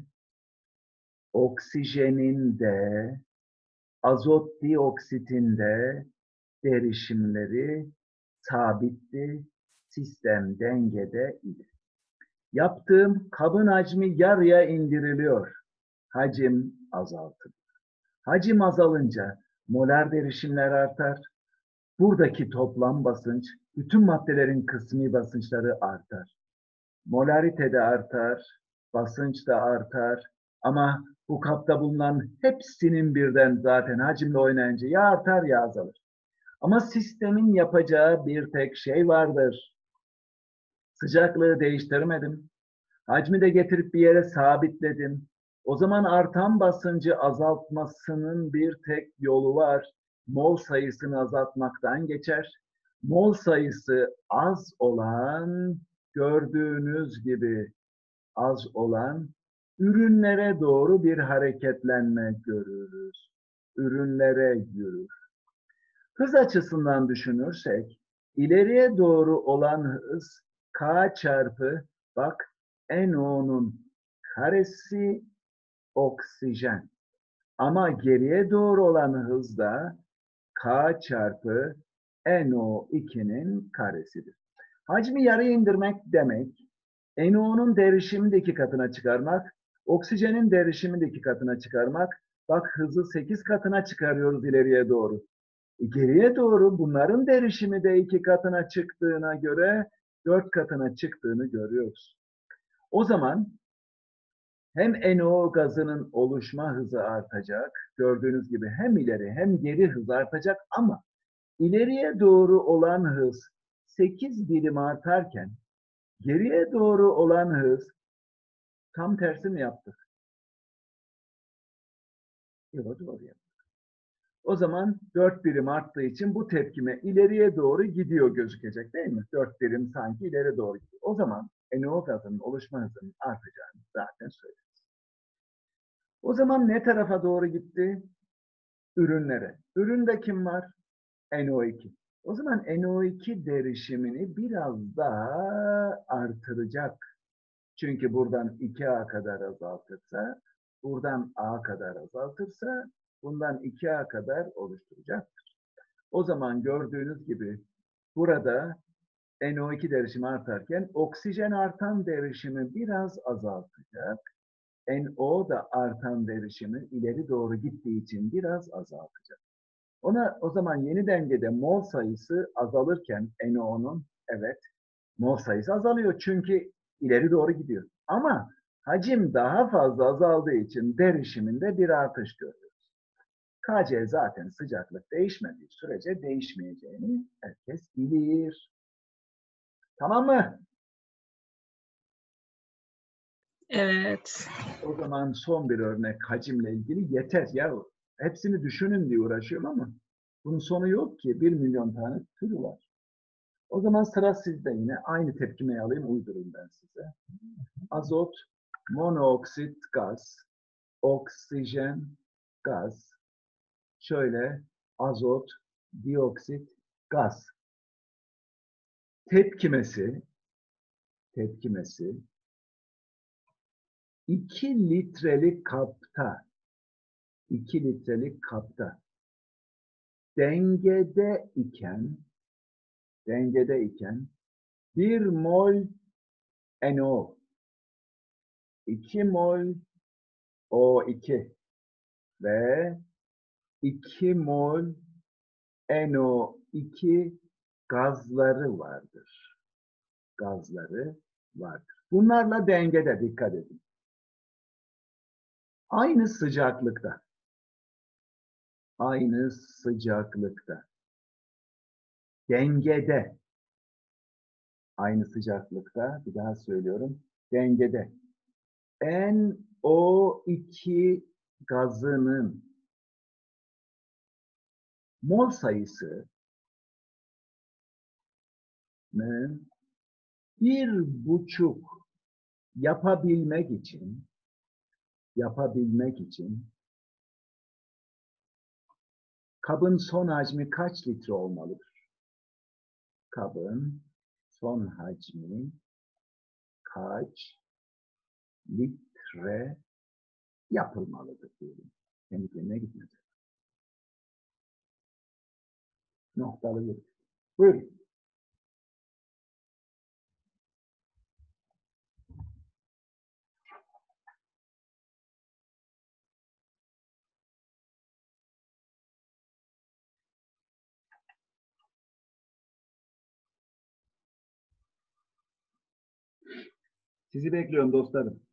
oksijenin de, azot dioksitin de derişimleri sabitti. Sistem dengede idi. Yaptığım kabın hacmi yarıya indiriliyor. Hacim azaltılır. Hacim azalınca molar derişimler artar. Buradaki toplam basınç, bütün maddelerin kısmi basınçları artar. Molarite de artar, basınç da artar. Ama bu kapta bulunan hepsinin birden zaten hacimle oynayınca ya artar ya azalır. Ama sistemin yapacağı bir tek şey vardır. Sıcaklığı değiştirmedim. Hacmi de getirip bir yere sabitledim. O zaman artan basıncı azaltmasının bir tek yolu var. Mol sayısını azaltmaktan geçer. Mol sayısı az olan, gördüğünüz gibi az olan ürünlere doğru bir hareketlenme görürüz. Ürünlere yürür. Hız açısından düşünürsek, ileriye doğru olan hız K çarpı, bak, NO'nun karesi oksijen. Ama geriye doğru olan hız da K çarpı NO2'nin karesidir. Hacmi yarıya indirmek demek, NO'nun derişimini de 2 katına çıkarmak, oksijenin derişimini de 2 katına çıkarmak. Bak hızı 8 katına çıkarıyoruz ileriye doğru. Geriye doğru bunların derişimi de 2 katına çıktığına göre 4 katına çıktığını görüyoruz. O zaman hem NO gazının oluşma hızı artacak, gördüğünüz gibi hem ileri hem geri hız artacak ama ileriye doğru olan hız 8 birim artarken geriye doğru olan hız tam tersi mi yaptık? Yok, doğru yaptık. O zaman 4 birim arttığı için bu tepkime ileriye doğru gidiyor gözükecek değil mi? 4 birim sanki ileri doğru gidiyor. O zaman NO gazının oluşma hızının artacağını zaten söyledik. O zaman ne tarafa doğru gitti? Ürünlere. Üründe kim var? NO2. O zaman NO2 derişimini biraz daha artıracak. Çünkü buradan 2A kadar azaltırsa, buradan A kadar azaltırsa, bundan 2A kadar oluşturacaktır. O zaman gördüğünüz gibi burada NO2 derişimi artarken oksijen artan derişimi biraz azaltacak. NO da artan derişimi ileri doğru gittiği için biraz azaltacak. O zaman yeni dengede mol sayısı azalırken NO'nun evet mol sayısı azalıyor çünkü ileri doğru gidiyor. Ama hacim daha fazla azaldığı için derişiminde bir artış görüyoruz. Kc zaten sıcaklık değişmediği sürece değişmeyeceğini herkes bilir. Tamam mı? Evet. O zaman son bir örnek hacimle ilgili yeter ya. Hepsini düşünün diye uğraşıyorum ama bunun sonu yok ki. 1 milyon tane türü var. O zaman sıra sizde yine. Aynı tepkimeyi alayım, uydurayım ben size. Azot, monoksit gaz, oksijen gaz, şöyle azot, dioksit gaz. Tepkimesi 2 litrelik kapta, 2 litrelik kapta dengede iken 1 mol NO, 2 mol O2 ve 2 mol NO2 gazları vardır. Gazları vardır. Bunlarla dengede, dikkat edin. Aynı sıcaklıkta. Aynı sıcaklıkta. Dengede. Aynı sıcaklıkta, bir daha söylüyorum. Dengede. NO2 gazının mol sayısı 1,5 yapabilmek için kabın son hacmi kaç litre olmalıdır? Kabın son hacmi kaç litre yapılmalıdır diyelim. Kendi kendine gitmez. Noktalı bir. Buyurun. Sizi bekliyorum dostlarım.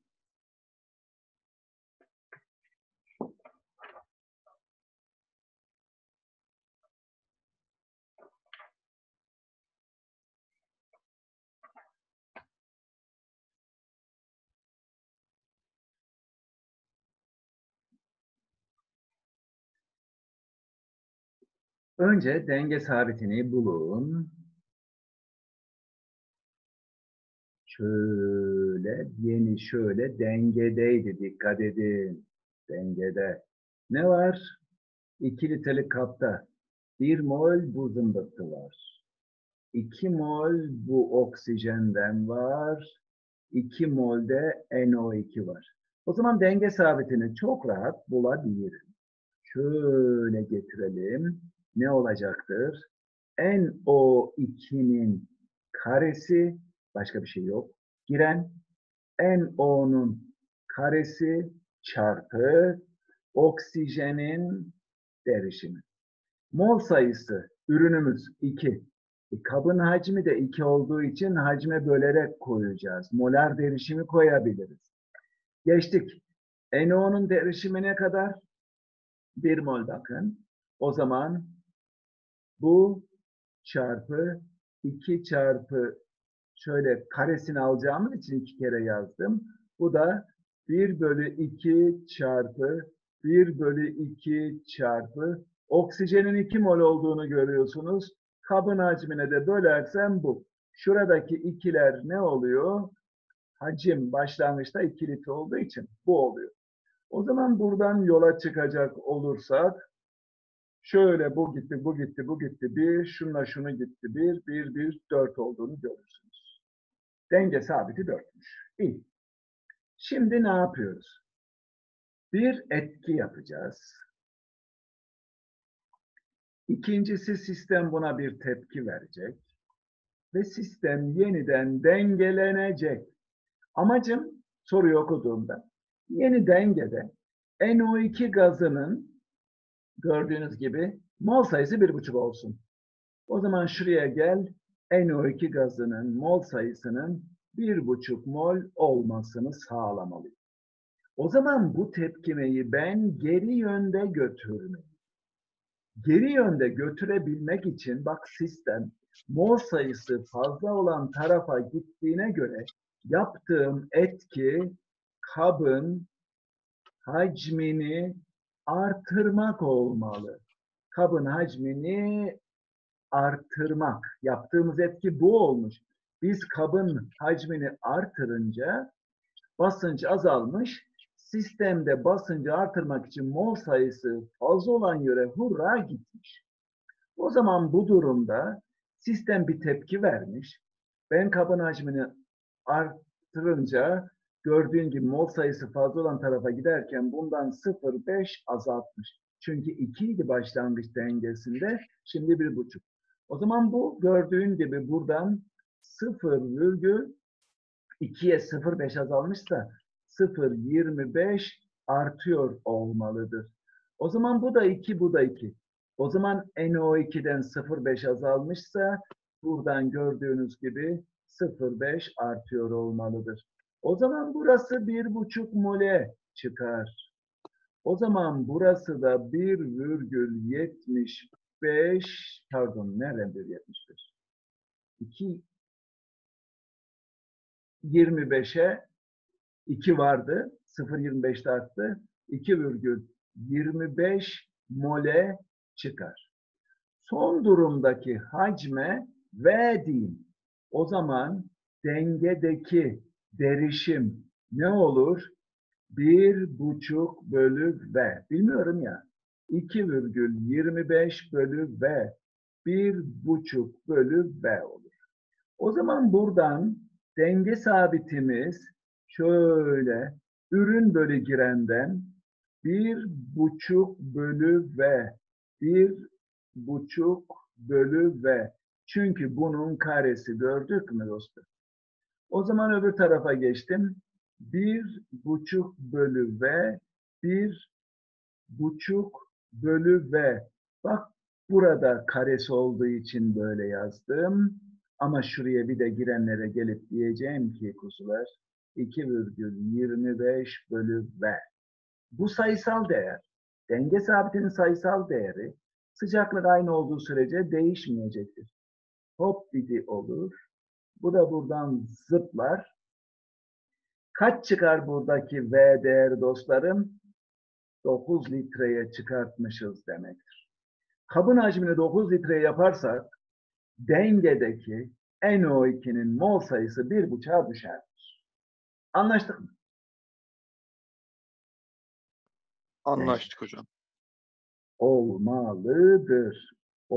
Önce denge sabitini bulun. Şöyle, yeni şöyle dengedeydi. Dikkat edin. Dengede. Ne var? 2 litrelik kapta 1 mol bu zımbırtı var. 2 mol bu oksijenden var. 2 mol de NO2 var. O zaman denge sabitini çok rahat bulabilirim. Şöyle getirelim. Ne olacaktır? NO2'nin karesi, başka bir şey yok. Giren NO'nun karesi çarpı oksijenin derişimi. Mol sayısı, ürünümüz 2. Kabın hacmi de 2 olduğu için hacme bölerek koyacağız. Molar derişimi koyabiliriz. Geçtik. NO'nun derişimi ne kadar? 1 mol bakın. O zaman bu çarpı 2 çarpı şöyle karesini alacağımız için 2 kere yazdım. Bu da 1 bölü 2 çarpı 1 bölü 2 çarpı oksijenin 2 mol olduğunu görüyorsunuz. Kabın hacmine de bölersem bu. Şuradaki ikiler ne oluyor? Hacim başlangıçta 2 litre olduğu için bu oluyor. O zaman buradan yola çıkacak olursak şöyle bu gitti, bu gitti, bu gitti. 1, şunla şunu gitti. 1, 4 olduğunu görürsünüz. Denge sabiti 4'müş. İyi. Şimdi ne yapıyoruz? Bir etki yapacağız. İkincisi sistem buna bir tepki verecek. Ve sistem yeniden dengelenecek. Amacım soruyu okuduğumda yeni dengede NO2 gazının gördüğünüz gibi mol sayısı 1,5 olsun. O zaman şuraya gel, NO2 gazının mol sayısının 1,5 mol olmasını sağlamalıyım. O zaman bu tepkimeyi ben geri yönde götürmeliyim. Geri yönde götürebilmek için bak sistem mol sayısı fazla olan tarafa gittiğine göre yaptığım etki kabın hacmini artırmak olmalı. Kabın hacmini artırmak. Yaptığımız etki bu olmuş. Biz kabın hacmini artırınca basınç azalmış. Sistemde basıncı artırmak için mol sayısı fazla olan yere hurra gitmiş. O zaman bu durumda sistem bir tepki vermiş. Ben kabın hacmini artırınca gördüğün gibi mol sayısı fazla olan tarafa giderken bundan 0,5 azaltmış. Çünkü 2 idi başlangıç dengesinde, şimdi 1,5. O zaman bu gördüğün gibi buradan 0,2'ye 0,5 azalmışsa 0,25 artıyor olmalıdır. O zaman bu da 2, bu da 2. O zaman NO2'den 0,5 azalmışsa buradan gördüğünüz gibi 0,5 artıyor olmalıdır. O zaman burası 1,5 mole çıkar. O zaman burası da 1,75, pardon nereden 1,75? 2, 25'e 2 vardı. 0,25'te arttı. 2,25 mole çıkar. Son durumdaki hacme V diyeyim. O zaman dengedeki derişim ne olur? 1,5 bölü V. Bilmiyorum ya. 2,25 bölü V. 1,5 bölü V olur. O zaman buradan denge sabitimiz şöyle ürün bölü girenden 1,5 bölü V. 1,5 bölü V. Çünkü bunun karesi gördük mü dostum? O zaman öbür tarafa geçtim. 1,5 bölü V. 1,5 bölü V. Bak burada karesi olduğu için böyle yazdım. Ama şuraya bir de girenlere gelip diyeceğim ki kuzular 2,25 bölü V. Bu sayısal değer. Denge sabitinin sayısal değeri sıcaklık aynı olduğu sürece değişmeyecektir. Hop dedi olur. Bu da buradan zıplar. Kaç çıkar buradaki V değeri dostlarım? 9 litreye çıkartmışız demektir. Kabın hacmini 9 litreye yaparsak dengedeki NO2'nin mol sayısı 1,5'a düşer. Anlaştık mı? Anlaştık hocam. Olmalıdır.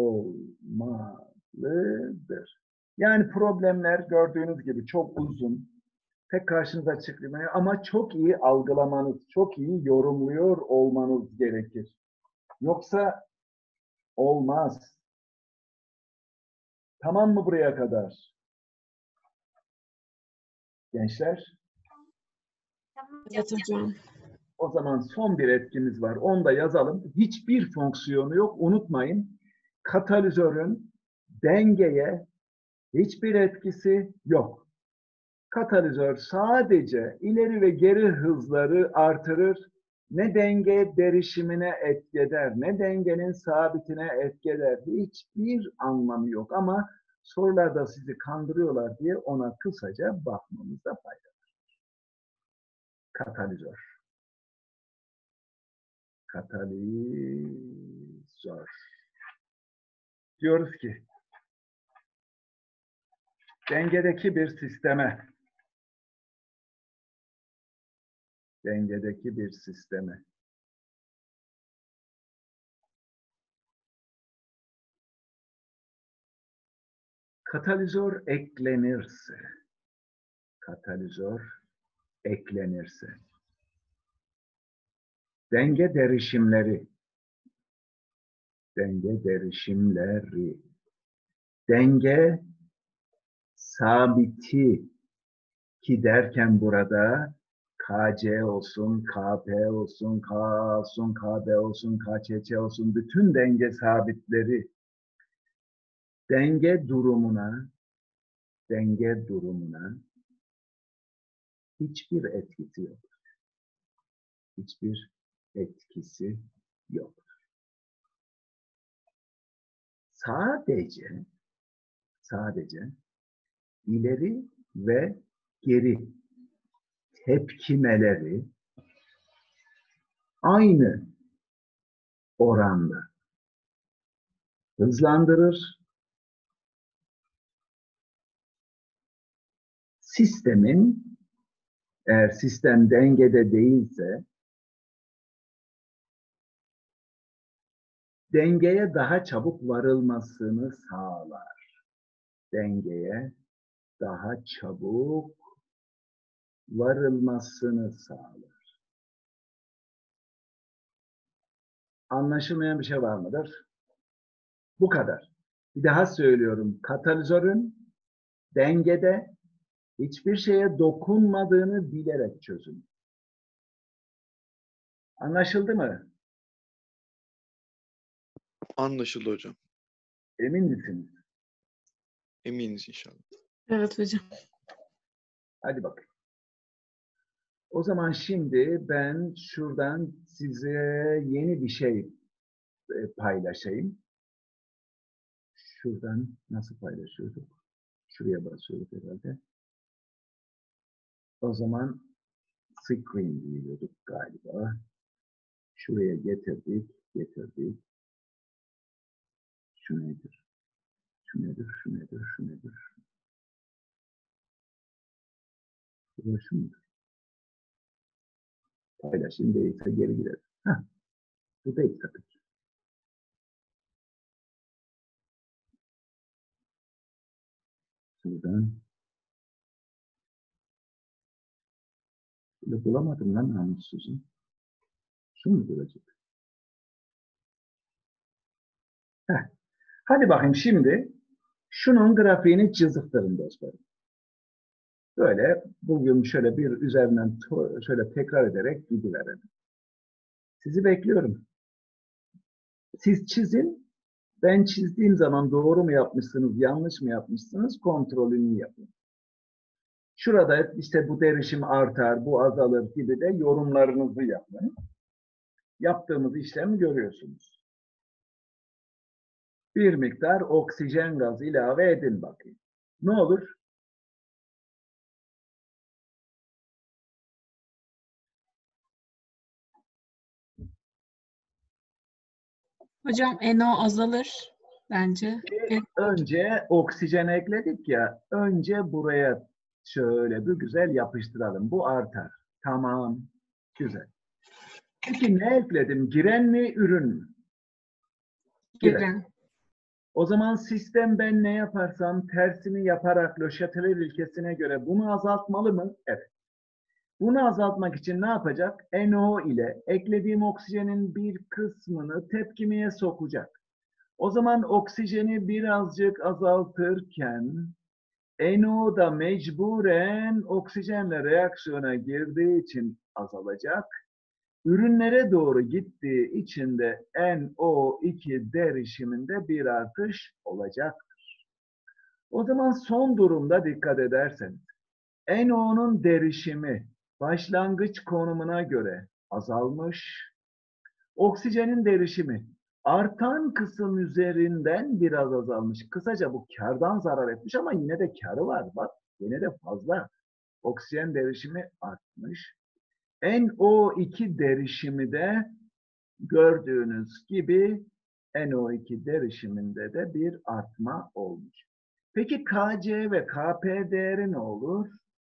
Olmalıdır. Yani problemler gördüğünüz gibi çok uzun. Pek karşınıza çıkmıyor ama çok iyi algılamanız, çok iyi yorumluyor olmanız gerekir. Yoksa olmaz. Tamam mı buraya kadar? Gençler? Tamam hocam. Evet hocam. O zaman son bir etkimiz var. Onu da yazalım. Hiçbir fonksiyonu yok. Unutmayın. Katalizörün dengeye hiçbir etkisi yok. Katalizör sadece ileri ve geri hızları artırır. Ne denge derişimine etki eder, ne dengenin sabitine etki eder. Hiçbir anlamı yok ama sorularda sizi kandırıyorlar diye ona kısaca bakmamızda fayda var. Katalizör. Katalizör. Diyoruz ki dengedeki bir sisteme katalizör eklenirse denge derişimleri denge sabiti ki derken burada KC olsun, KP olsun, K olsun, KB olsun, KÇC olsun bütün denge sabitleri denge durumuna hiçbir etkisi yok. Hiçbir etkisi yok. Sadece ileri ve geri tepkimeleri aynı oranda hızlandırır. Eğer sistem dengede değilse dengeye daha çabuk varılmasını sağlar. Dengeye daha çabuk varılmasını sağlar. Anlaşılmayan bir şey var mıdır? Bu kadar. Bir daha söylüyorum. Katalizörün dengede hiçbir şeye dokunmadığını bilerek çözün. Anlaşıldı mı? Anlaşıldı hocam. Emin misiniz? Eminiz inşallah. Evet hocam. Hadi bakayım. O zaman şimdi ben şuradan size yeni bir şey paylaşayım. Şuradan nasıl paylaşıyorduk? Şuraya basıyorduk herhalde. O zaman screen diyorduk galiba. Şuraya getirdik. Şu nedir? Şu nedir? Bu şu mudur? Paylaşayım değilse geri gidelim. Heh, bu değil tabii ki. Şuradan. Böyle bulamadım lan namussuzum. Şu mudur acaba? Heh. Hadi bakayım şimdi şunun grafiğini çiziktirin dostlarım. Böyle bugün şöyle bir üzerinden şöyle tekrar ederek gidiverelim. Sizi bekliyorum. Siz çizin. Ben çizdiğim zaman doğru mu yapmışsınız, yanlış mı yapmışsınız kontrolünü yapın. Şurada işte bu derişim artar, bu azalır gibi de yorumlarınızı yapın. Yaptığımız işlemi görüyorsunuz. Bir miktar oksijen gazı ilave edin bakayım. Ne olur? Hocam NO azalır bence. Önce oksijen ekledik ya, önce buraya şöyle bir güzel yapıştıralım. Bu artar. Tamam. Güzel. Peki ne ekledim? Giren mi, ürün mü? Giren. O zaman sistem ben ne yaparsam tersini yaparak Le Chatelier ilkesine göre bunu azaltmalı mı? Evet. Bunu azaltmak için ne yapacak? NO ile eklediğim oksijenin bir kısmını tepkimeye sokacak. O zaman oksijeni birazcık azaltırken NO da mecburen oksijenle reaksiyona girdiği için azalacak. Ürünlere doğru gittiği için de NO2 derişiminde bir artış olacaktır. O zaman son durumda dikkat ederseniz NO'nun derişimi başlangıç konumuna göre azalmış. Oksijenin derişimi artan kısım üzerinden biraz azalmış. Kısaca bu kardan zarar etmiş ama yine de karı var. Bak yine de fazla. Oksijen derişimi artmış. NO2 derişimi de gördüğünüz gibi NO2 derişiminde de bir artma olmuş. Peki Kc ve Kp değeri ne olur?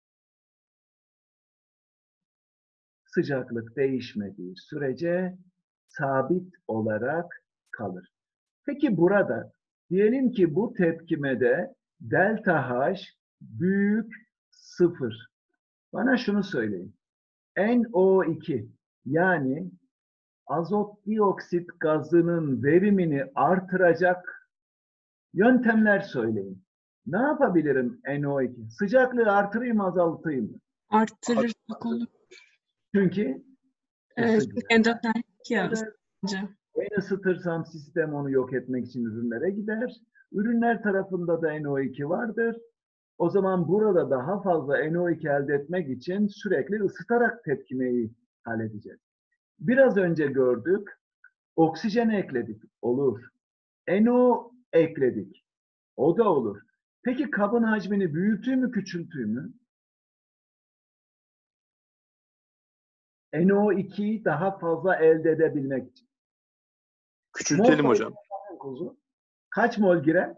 Sıcaklık değişmediği sürece sabit olarak kalır. Peki burada diyelim ki bu tepkimede delta H büyük 0. Bana şunu söyleyin. NO2 yani azot dioksit gazının verimini artıracak yöntemler söyleyin. Ne yapabilirim NO2? Sıcaklığı artırayım, azaltayım mı? Arttırırsak olur. Çünkü Endotermik ya ısıtıcı. en ısıtırsam sistem onu yok etmek için ürünlere gider. Ürünler tarafında da NO2 vardır. O zaman burada daha fazla NO2 elde etmek için sürekli ısıtarak tepkimeyi halledeceğiz. Biraz önce gördük. Oksijen ekledik. Olur. NO ekledik. O da olur. Peki kabın hacmini büyüteyim mi, küçülteyim mi? NO2'yi daha fazla elde edebilmek için. Küçültelim Mol hocam. sayısı kaç mol girer?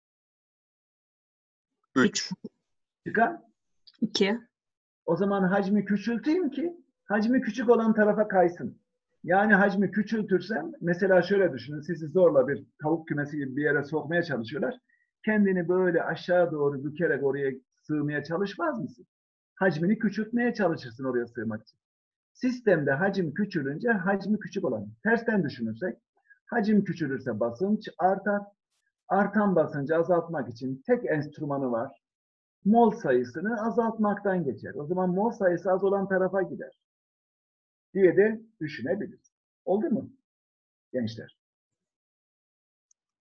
3. Çıkar. 2. O zaman hacmi küçülteyim ki hacmi küçük olan tarafa kaysın. Yani hacmi küçültürsem mesela şöyle düşünün, sizi zorla bir tavuk kümesi gibi bir yere sokmaya çalışıyorlar. Kendini böyle aşağı doğru bükerek oraya sığmaya çalışmaz mısın? Hacmini küçültmeye çalışırsın oraya sığmak için. Sistemde hacim küçülünce hacmi küçük olan. Tersten düşünürsek hacim küçülürse basınç artar. Artan basıncı azaltmak için tek enstrümanı var. Mol sayısını azaltmaktan geçer. O zaman mol sayısı az olan tarafa gider diye de düşünebiliriz. Oldu mu gençler?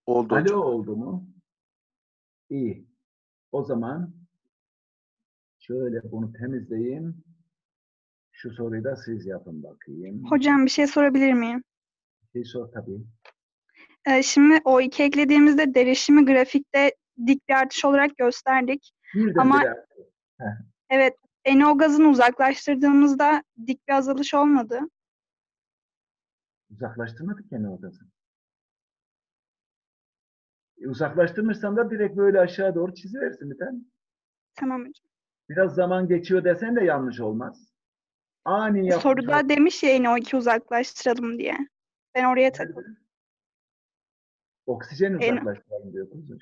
Oldu Alo hocam. oldu mu? İyi. O zaman şöyle bunu temizleyeyim. Şu soruyu da siz yapın bakayım. Hocam bir şey sorabilir miyim? Bir sor tabii. Şimdi o 2 eklediğimizde derişimi grafikte dik bir artış olarak gösterdik. Ama Birdenbire. Heh, evet, NO gazını uzaklaştırdığımızda dik bir azalış olmadı. uzaklaştırmadık yani odası. Uzaklaştırmışsan da direkt böyle aşağı doğru çiziversin bir tane. Tamam hocam. Biraz zaman geçiyor desen de yanlış olmaz. Ani yapmış. Soruda demiş ya NO2 uzaklaştıralım diye. Ben oraya takıldım. Oksijen uzaklaştıralım diyor kuzum.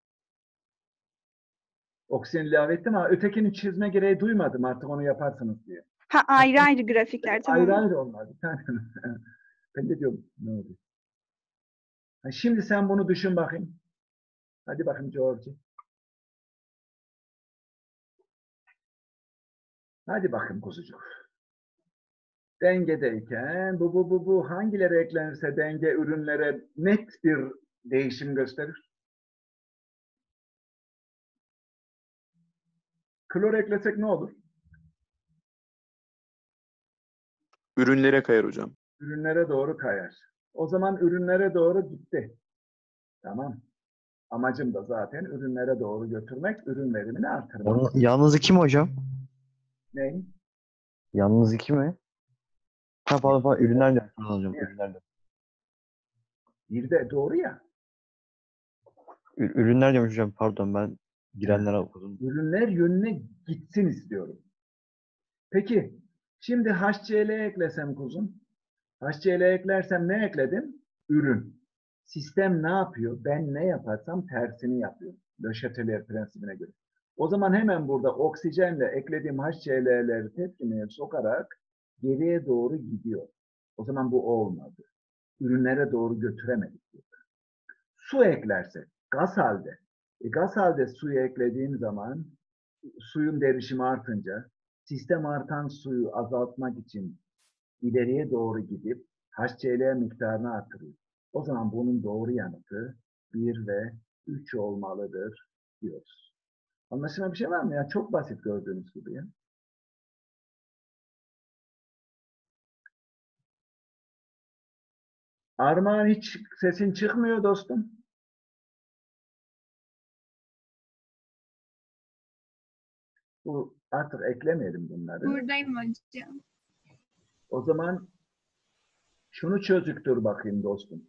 Oksijen ilave ettim ama ötekini çizme gereği duymadım, artık onu yaparsınız diye. Ha, ayrı ayrı grafikler, tamam. Ayrı ayrı onlar. Bir tane. Ben de diyorum ne oldu? Ha, şimdi sen bunu düşün bakayım. Hadi bakayım George. Hadi bakayım kuzucuk. Dengedeyken bu hangileri eklenirse denge ürünlere net bir değişim gösterir. Klor eklesek ne olur? Ürünlere kayar hocam. Ürünlere doğru kayar. O zaman ürünlere doğru gitti. Tamam. Amacım da zaten ürünlere doğru götürmek, ürün verimini artırmak. Onun yalnız 2 mi hocam? Ne? Yalnız 2 mi? Ha pardon, ürünler de hocam. Evet. Ürünler de. Bir de doğru ya. Ürünler demiş hocam, pardon, ben girenler okudum. Ürünler yönüne gitsin istiyorum. Peki, şimdi HCl eklesem kuzum. HCl eklersem ne ekledim? Ürün. Sistem ne yapıyor? Ben ne yaparsam tersini yapıyor. Le Chatelier prensibine göre. O zaman hemen burada oksijenle eklediğim HCl'leri tepkimeye sokarak geriye doğru gidiyor. O zaman bu olmadı. Ürünlere doğru götüremedik. Su eklersek, gaz halde. Gaz halde suyu eklediğim zaman suyun derişimi artınca sistem artan suyu azaltmak için ileriye doğru gidip HCl miktarını artırıyor. O zaman bunun doğru yanıtı 1 ve 3 olmalıdır diyoruz. Anlaşılan bir şey var mı ya? Çok basit gördüğünüz gibi ya. Armağan, hiç sesin çıkmıyor dostum. Bu artık eklemeyelim bunları. Buradayım hocam. O zaman şunu çözüktür bakayım dostum.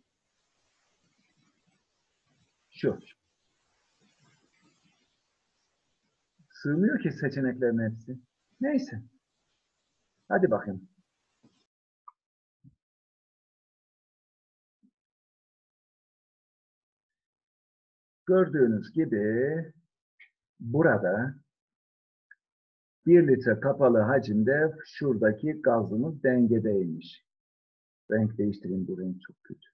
Şu. Sığmıyor ki seçeneklerin hepsi. Neyse. Hadi bakayım. Gördüğünüz gibi burada 1 litre kapalı hacimde şuradaki gazımız dengedeymiş. Renk değiştireyim, bu renk çok kötü.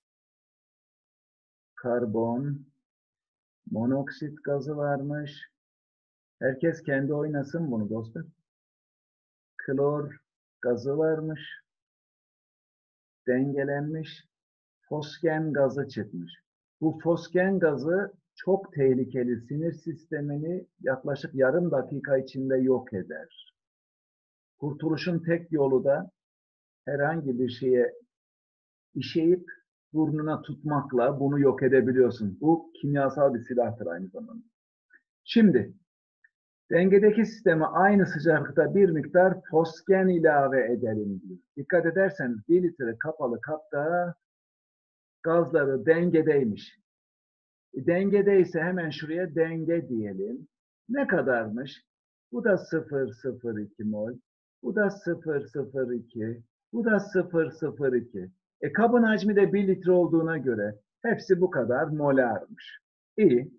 Karbon monoksit gazı varmış. Herkes kendi oynasın bunu dostum. Klor gazı varmış. Dengelenmiş. Fosgen gazı çıkmış. Bu fosgen gazı çok tehlikeli. Sinir sistemini yaklaşık yarım dakika içinde yok eder. Kurtuluşun tek yolu da herhangi bir şeye işeyip burnuna tutmakla bunu yok edebiliyorsun. Bu kimyasal bir silahtır aynı zamanda. Şimdi dengedeki sisteme aynı sıcaklıkta bir miktar fosgen ilave edelim diyor. Dikkat ederseniz 1 litre kapalı kapta gazları dengedeymiş. Dengedeyse hemen şuraya denge diyelim. Ne kadarmış? Bu da 0,02 mol. Bu da 0,02. Bu da 0,02. Kabın hacmi de 1 litre olduğuna göre hepsi bu kadar molarmış. İyi.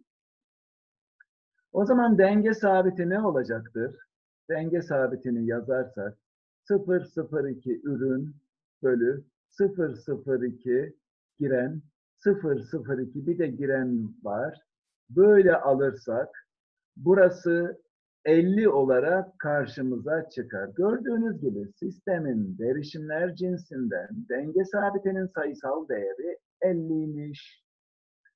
O zaman denge sabiti ne olacaktır? Denge sabitini yazarsak 0,02 ürün bölü 0,02 giren, 0,02 bir de giren var. Böyle alırsak burası 50 olarak karşımıza çıkar. Gördüğünüz gibi sistemin derişimler cinsinden denge sabitinin sayısal değeri 50'ymiş.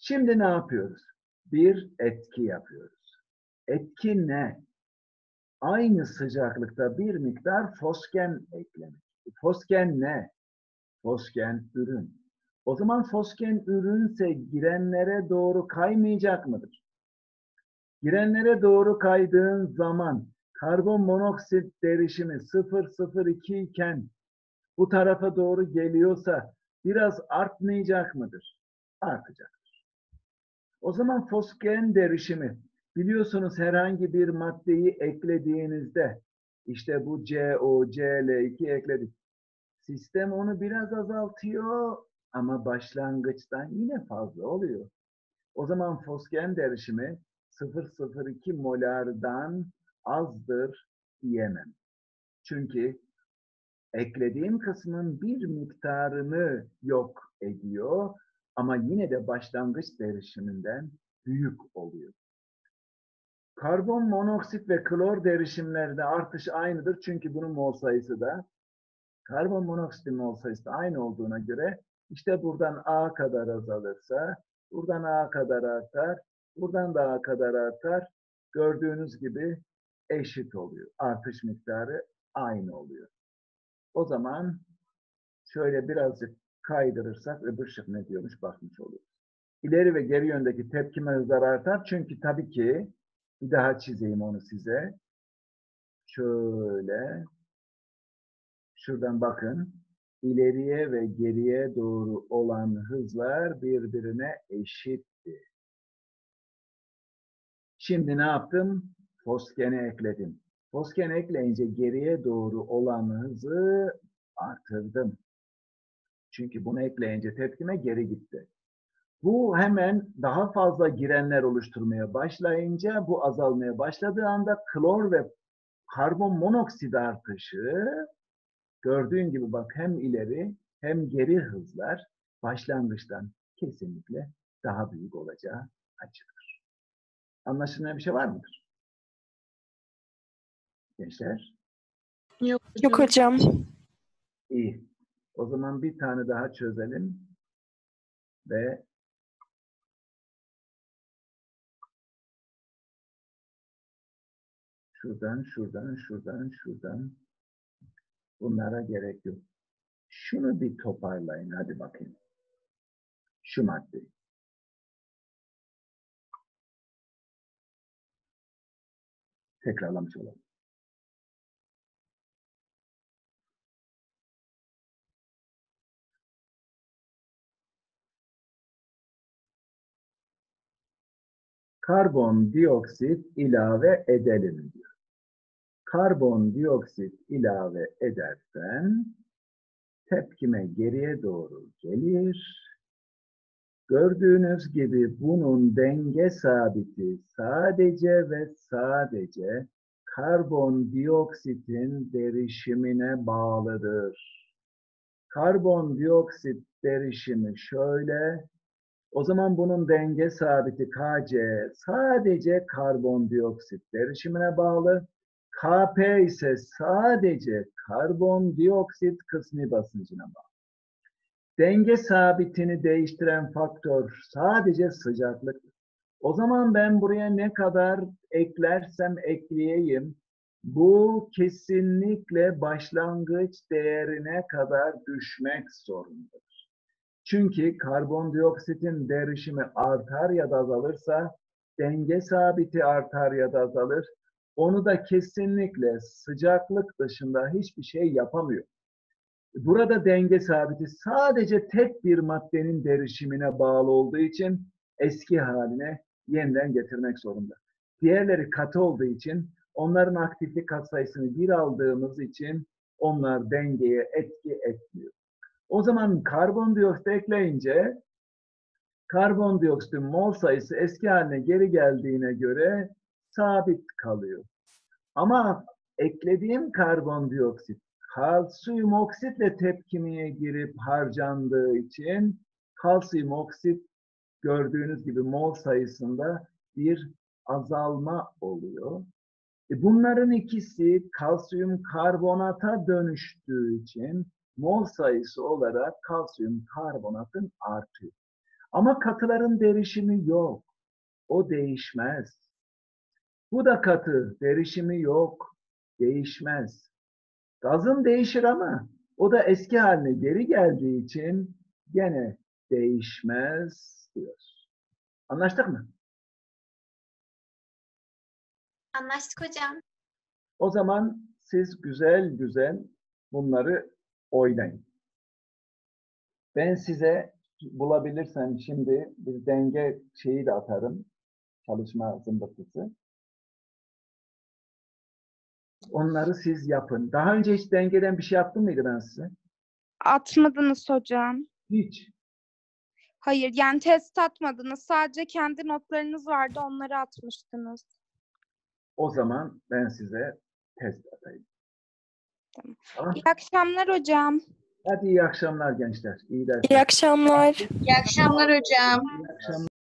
Şimdi ne yapıyoruz? Bir etki yapıyoruz. Etki ne? Aynı sıcaklıkta bir miktar fosgen eklemek. Fosgen ne? Fosgen ürün. O zaman fosgen ürünse girenlere doğru kaymayacak mıdır? Girenlere doğru kaydığın zaman karbon monoksit derişimi 0,02 iken bu tarafa doğru geliyorsa biraz artmayacak mıdır? Artacaktır. O zaman fosgen derişimi, biliyorsunuz herhangi bir maddeyi eklediğinizde, işte bu CO, Cl2 ekledik. Sistem onu biraz azaltıyor ama başlangıçtan yine fazla oluyor. O zaman fosgen derişimi 0,02 molardan azdır diyemem. Çünkü eklediğim kısmın bir miktarını yok ediyor ama yine de başlangıç derişiminden büyük oluyor. Karbon monoksit ve klor derişimlerde artış aynıdır çünkü bunun mol sayısı da karbon monoksitin mol sayısı da aynı olduğuna göre işte buradan A kadar azalırsa buradan A kadar artar, buradan da A kadar artar. Gördüğünüz gibi eşit oluyor. Artış miktarı aynı oluyor. O zaman şöyle birazcık kaydırırsak öbür şık ne diyormuş bakmış oluruz. İleri ve geri yöndeki tepkime hızları artar. Çünkü tabii ki bir daha çizeyim onu size. Şöyle şuradan bakın. İleriye ve geriye doğru olan hızlar birbirine eşitti. Şimdi ne yaptım? Fosgen'i ekledim. Fosgen ekleyince geriye doğru olan hızı artırdım. Çünkü bunu ekleyince tepkime geri gitti. Bu hemen daha fazla girenler oluşturmaya başlayınca, bu azalmaya başladığı anda klor ve karbon monoksit artışı, gördüğün gibi bak hem ileri hem geri hızlar başlangıçtan kesinlikle daha büyük olacağı açıktır. Anlaşılmayan bir şey var mıdır? Gençler? Yok hocam. İyi. O zaman bir tane daha çözelim ve şuradan bunlara gerek yok. Şunu bir toparlayın. Hadi bakayım. Şu maddeyi. Tekrarlamış olalım. Karbondioksit ilave edelim diyor. Karbondioksit ilave edersen tepkime geriye doğru gelir. Gördüğünüz gibi bunun denge sabiti sadece ve sadece karbondioksitin derişimine bağlıdır. Karbondioksit derişimi şöyle. O zaman bunun denge sabiti Kc sadece karbondioksit derişimine bağlı. Kp ise sadece karbondioksit kısmi basıncına bağlı. Denge sabitini değiştiren faktör sadece sıcaklıktır. O zaman ben buraya ne kadar eklersem ekleyeyim, bu kesinlikle başlangıç değerine kadar düşmek zorundadır. Çünkü karbondioksitin derişimi artar ya da azalırsa, denge sabiti artar ya da azalır. Onu da kesinlikle sıcaklık dışında hiçbir şey yapamıyor. Burada denge sabiti sadece tek bir maddenin derişimine bağlı olduğu için eski haline yeniden getirmek zorunda. Diğerleri katı olduğu için onların aktiflik katsayısını 1 aldığımız için onlar dengeye etki etmiyor. O zaman karbondioksit ekleyince karbondioksitin mol sayısı eski haline geri geldiğine göre sabit kalıyor. Ama eklediğim karbondioksit kalsiyum oksitle tepkimeye girip harcandığı için kalsiyum oksit gördüğünüz gibi mol sayısında bir azalma oluyor. Bunların ikisi kalsiyum karbonata dönüştüğü için mol sayısı olarak kalsiyum karbonatın artıyor. Ama katıların derişimi yok. O değişmez. Bu da katı, derişimi yok. Değişmez. Gazın değişir ama o da eski haline geri geldiği için gene değişmez diyoruz. Anlaştık mı? Anlaştık hocam. O zaman siz güzel güzel bunları oynayın. Ben size bulabilirsem şimdi bir denge şeyi de atarım. Çalışma zımbırtısı. Onları siz yapın. Daha önce hiç dengeden bir şey yaptım mıydı ben size? Atmadınız hocam. Hiç. Hayır, yani test atmadınız. Sadece kendi notlarınız vardı, onları atmıştınız. O zaman ben size test atayım. Tamam. Tamam. İyi akşamlar hocam. Hadi iyi akşamlar gençler. İyi dersler. İyi akşamlar. İyi akşamlar hocam. İyi akşamlar.